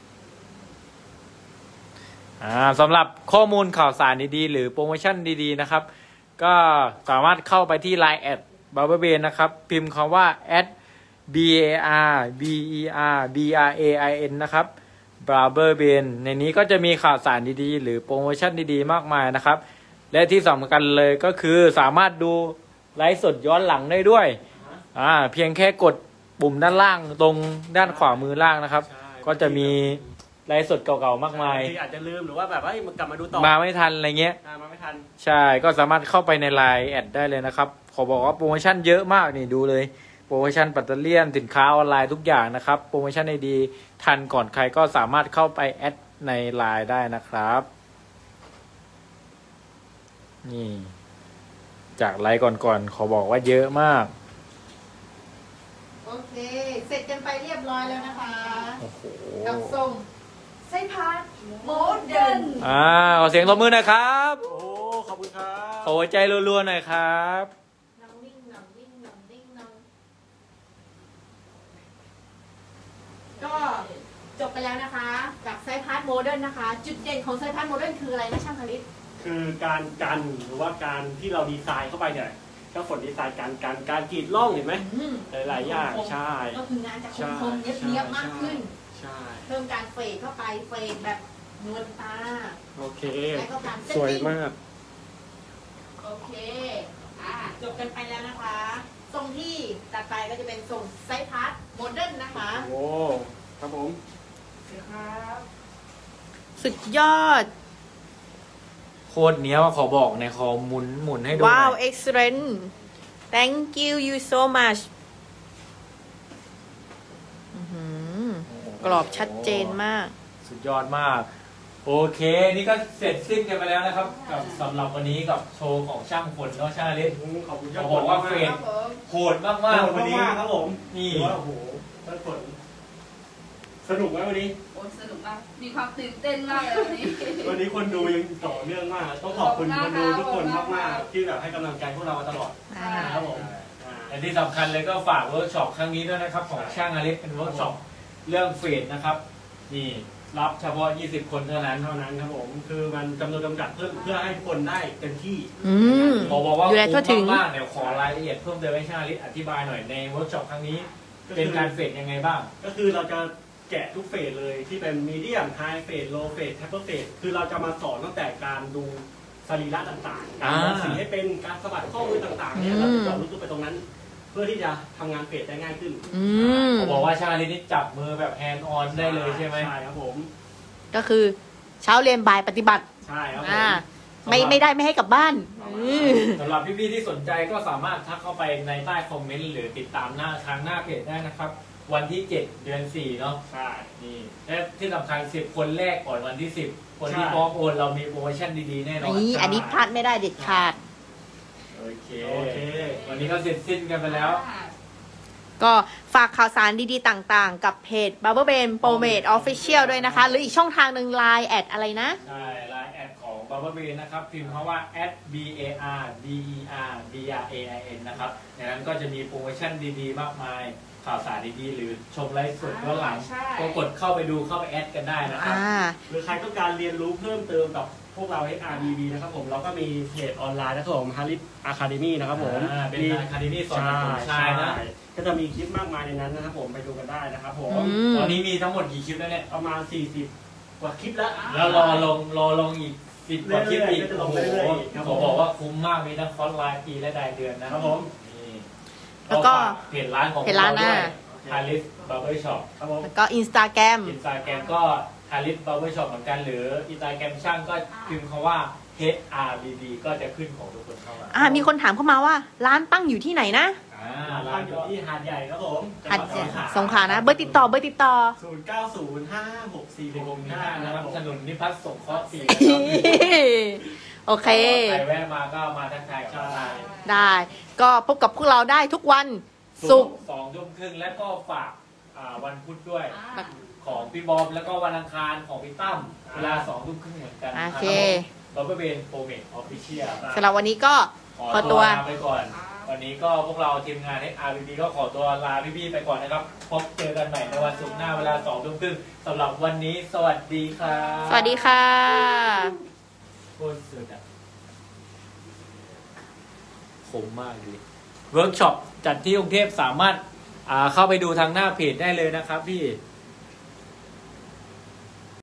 A: อ่าสำหรับข้อมูลข่าวสารดีๆ หรือโปรโมชั่นดีๆนะครับ ก็สามารถเข้าไปที่ ไลน์ แอด Bubble Bath นะครับ พิมพ์คำว่า แอด b a r b e r b r a i n นะครับ Bubble Bath ในนี้ก็จะมีข่าวสารดีๆ หรือโปรโมชั่นดีๆ มากมายนะครับ และที่สำคัญเลยก็คือสามารถดูไลฟ์สดย้อนหลังได้ด้วยอ่าเพียงแค่กดปุ่มด้านล่างตรงด้านขวามือล่างนะครับ
B: ใช่
A: ก็จะมีไลฟ์สดเก่าๆมากมาย
B: ที่อาจจะลืมหรือว่าแบบว่ากลับมาดูต่อ
A: มาไม่ทันอะไรเงี้ย
B: อ่ามาไม่ทัน
A: ใช่ ก็สามารถเข้าไปใน ไลน์ แอดได้เลยนะครับ ขอบอกว่าโปรโมชั่นเยอะมากนี่ดูเลย โปรโมชั่นปัตเตอร์เลียนสินค้าออนไลน์ทุกอย่างนะครับ โปรโมชั่นดีๆทันก่อนใครก็สามารถเข้าไปแอดใน ไลน์ ได้นะครับ นี่ จากไลน์ก่อนๆขอบอกว่าเยอะมาก
C: โอเค เสร็จกันไปเรียบร้อยแล้วนะคะ
A: โอ้โห
C: กับทรงไส้พาร์ท
D: โมเดิร์น
A: อ่าขอเสียงตบมือหน่อยครับ
B: โอ้ขอบคุณครับ
A: ขอหัวใจรัวๆหน่อยครับ
C: น้องวิ่งน้องวิ่งน้องวิ่งน้องก็จบไปแล้วนะคะ กับไซพาร์ทโมเดิร์นนะคะ จุดเด่นของไซพาร์ทโมเดิร์นคืออะไรนะช่างคลิต
B: คือการกันหรือว่าการที่เราดีไซน์เข้าไปเนี่ยก็ฝนดีไซน์การการการกรีดร่องเห็นไหม
C: อืม
B: หลายๆอย่างใช่
C: ก็คืองานจะค
B: ใช่
C: มๆเนียบๆมากขึ้น
B: ใช่
C: เพิ่มการเฟดเข้าไปเฟดแบบนวลตา
B: โอเค
C: แล้วก็การเซต
B: สวย
C: ติ้ง
B: มาก
C: โอเค อ่ะจบกันไปแล้วนะคะ ทรงที่ตัดไปก็จะเป็นทรงไซส์พาร์ทโมเดิร์นนะคะ
B: โอ้ครับผม
C: สุดยอด
A: โคตรเนี้ยว่าขอบอกในคอหมุนหมุนให้ดูหน่
C: ว้าว
A: อย
C: excellent thank you you so much อื้อหือกรอบชัดเจนมาก
A: สุดยอดมาก โอเค นี่ก็เสร็จสิ้นกันไปแล้วนะครับ กับสำหรับวันนี้กับโชว์ของช่างฝนเนาะช่างอลิส
B: ขอบคุณ
A: เขาบอกว่าเฟรน
B: ครับ
A: โหดมาก
B: มาก
A: ๆวันนี้
B: ครับผม
A: นี่
B: ถือว่าโอ้โหท่านฝนสนุกไหมวันนี้
D: โอ้สนุกมาก มีความตื่นเต้นมากเลยวันนี้
B: วันนี้คนดูยังต่อเนื่องมาก ต้องขอบคุณคนดูทุกคนมากๆที่แบบให้กำลังใจพวกเรามาตลอด
C: อ่า
B: นะครับผมอ่า
A: แต่ที่สำคัญเลยก็ฝากเวิร์กช็อปครั้งนี้ด้วยนะครับ ของช่างอลิสเป็นเวิร์กช็อปเรื่องเฟรนนะครับ นี่รับเฉพาะยี่สิบคนเท่านั้น
B: เท่านั้นครับผม คือมันจำนวนจำกัดเพื่อเพื่อให้ทุกคนได้เต็มที่
C: อืม
A: ขอบอกว่า
C: ดูแลทั่วถึ
A: คุ้
C: ง
A: มมากๆเดี๋ยวขอรายละเอียดเพิ่มเติมให้ช่างอลิสอธิบายหน่อยในเวิร์กช็อปครั้งนี้ เป็นการเฟรนยังไงบ้าง
B: ก็คือเราจะแกะทุกเฟสเลยที่เป็นมีเดียมไฮเฟสโลเฟสแทปเปอร์เฟสคือเราจะมาสอนตั้งแต่การดูสรีระต่างๆ การมองสีให้เป็นการสะบัดข้อมือต่างๆเนี่ยเราจะรู้ตัวไปตรงนั้น เพื่อที่จะทำงานเฟสได้ง่ายขึ้น
C: อืม
A: เขาบอกว่าช่างอลิสนี่จับมือแบบแฮนด์ออนได้เลยใช่ไหม
B: ใช่ครับผม
C: ก็คือเช้าเรียนบ่ายปฏิบัติ
B: ใช่ครับผม
C: อ่า ไม่ไม่ได้ไม่ให้กลับบ้าน
B: อประมาณ
C: อื
B: นั้น
C: ม
A: สำหรับพี่ๆที่สนใจก็สามารถทักเข้าไปในใต้คอมเมนต์หรือติดตามหน้าทางหน้าเพจได้นะครับ วันที่เจ็ดเดือนสี่เนาะ
B: ใช่
A: นี่และที่สำคัญสิบคนแรกก่อนวันที่สิบคนที่
B: ใช่
A: พร้อมโอนเรามีโปรโมชั่นดีๆแน่นอน
C: นี่อันนี้พลาดไม่ได้เด็ดขาด
A: โอเค
B: โอเค
A: วันนี้ก็เสร็จสิ้นกันไปแล้ว
C: ก็ฝากข่าวสารดีๆต่างๆ กับเพจ Barber Ben Pomade Official ด้วยนะคะ หรืออีกช่องทางหนึ่ง ไลน์ แอดอะไรนะ
A: ใช่ไลน์แอดของ Barber Ben นะครับ พิมพ์คำว่า แอด b a r d e r b r a i n นะครับในนั้นก็จะมีโปรโมชั่นดีๆ มากมาย ข่าวสารดีๆ หรือชมไลฟ์สดย้อนหลัง
D: ใช่
A: ก็กดเข้าไปดูเข้าไปแอดกันได้นะครับ
C: อ่า
B: หรือใครต้องการเรียนรู้เพิ่มเติมกับพวกเรา เอช อาร์ บี บี นะครับผมเราก็มีเพจออนไลน์นะครับผม Harit Academy นะครับผม
A: อ่าเป็นอะคาเดมี่สอนตัดผมชายนะ
B: ก็จะมีคลิปมากมายในนั้นนะครับผมไปดูกันได้นะครับผม
C: อืม
A: ตอนนี้มีทั้งหมดกี่คลิปแล้วเนี่ย
B: ประมาณสี่สิบกว่าคลิปแล้ว
A: แล้วรอลงรอลงอีกสิบกว่าคลิปอีก
B: เรื่อยๆก็จะล
A: โอ้
B: ง
A: โห
B: เรื่อยๆครับผม
A: ผมบอกว่าคุ้มมากมีทั้งคอร์สไลน์ปีและรายเดือนนะครับ
B: ผม
A: นี่
C: แล้วก็
A: เพจร้านของ
C: เพจร้าน
A: เด้วย
C: อ่ะ
A: ฮาริสบาร์เบอร์ช็อป
B: ครับผม
C: แล้วก็ Instagram
A: อินสตาแกรมก็ฮาริสบาร์เบอร์ช็อปเหมือนกันหรืออินสตาแกรมช่างก็พิมพ์คำว่า เอช อาร์ บี บี ก็จะขึ้นของทุกคนเข้ามา
C: อ่ามีคนถามเข้ามาว่า ร้านตั้งอยู่ที่ไหนนะ
A: อ่า
B: ร้า
A: ร้าน น
B: อ
A: ก็
B: ยู่ที่หาดใหญ่ครับผม
C: หัดสงขลานะ เบอร์ติดต่อเบอร์ติดต่อ
B: ศูนย์เก้าศูนย์ห้าหกสี่
A: สี่
B: ห
A: ว
B: ก
A: ง
B: ห้า
A: ห้า
B: นะ
A: นะ
B: ค
A: ค
B: รั
A: รั
B: บบ ผม
A: ถนนนิพัฒน์สงเคราะห์สี่นะครับ
C: โอเค
A: ใครแวะมาก็มาทักทายกันได้
C: ได้ ก็พบกับพวกเราได้ทุกวันศุกร์
A: สองทุ่มครึ่งและก็ฝากอ่าวันพุธด้วย
D: อ่า
A: ของพี่บอมแล้วก็วันอังคารของพี่ตั้มเวลาสองทุ่มครึ่งเหมือนกัน
C: โอเค
A: เราก็เป็นโปรเมทออฟฟิเชียล
C: สำหรับวันนี้ก็
A: ขอ
C: ขอตั
A: ตัว วลาไปก่อน วันนี้ก็พวกเราทีมงานให้ อาร์ บี บี ก็ขอตัวลาพี่ๆไปก่อนนะครับ พบเจอกันใหม่ในวันศุกร์หน้าเวลาสองทุ่มครึ่งสำหรับวันนี้สวัสดีครับ
C: สวัสดีค่ะ
A: โคตรสุดอ่ะคมมากเลยเวิร์กช็อปจัดที่กรุงเทพสามารถอ่าเข้าไปดูทางหน้าเพจได้เลยนะครับพี่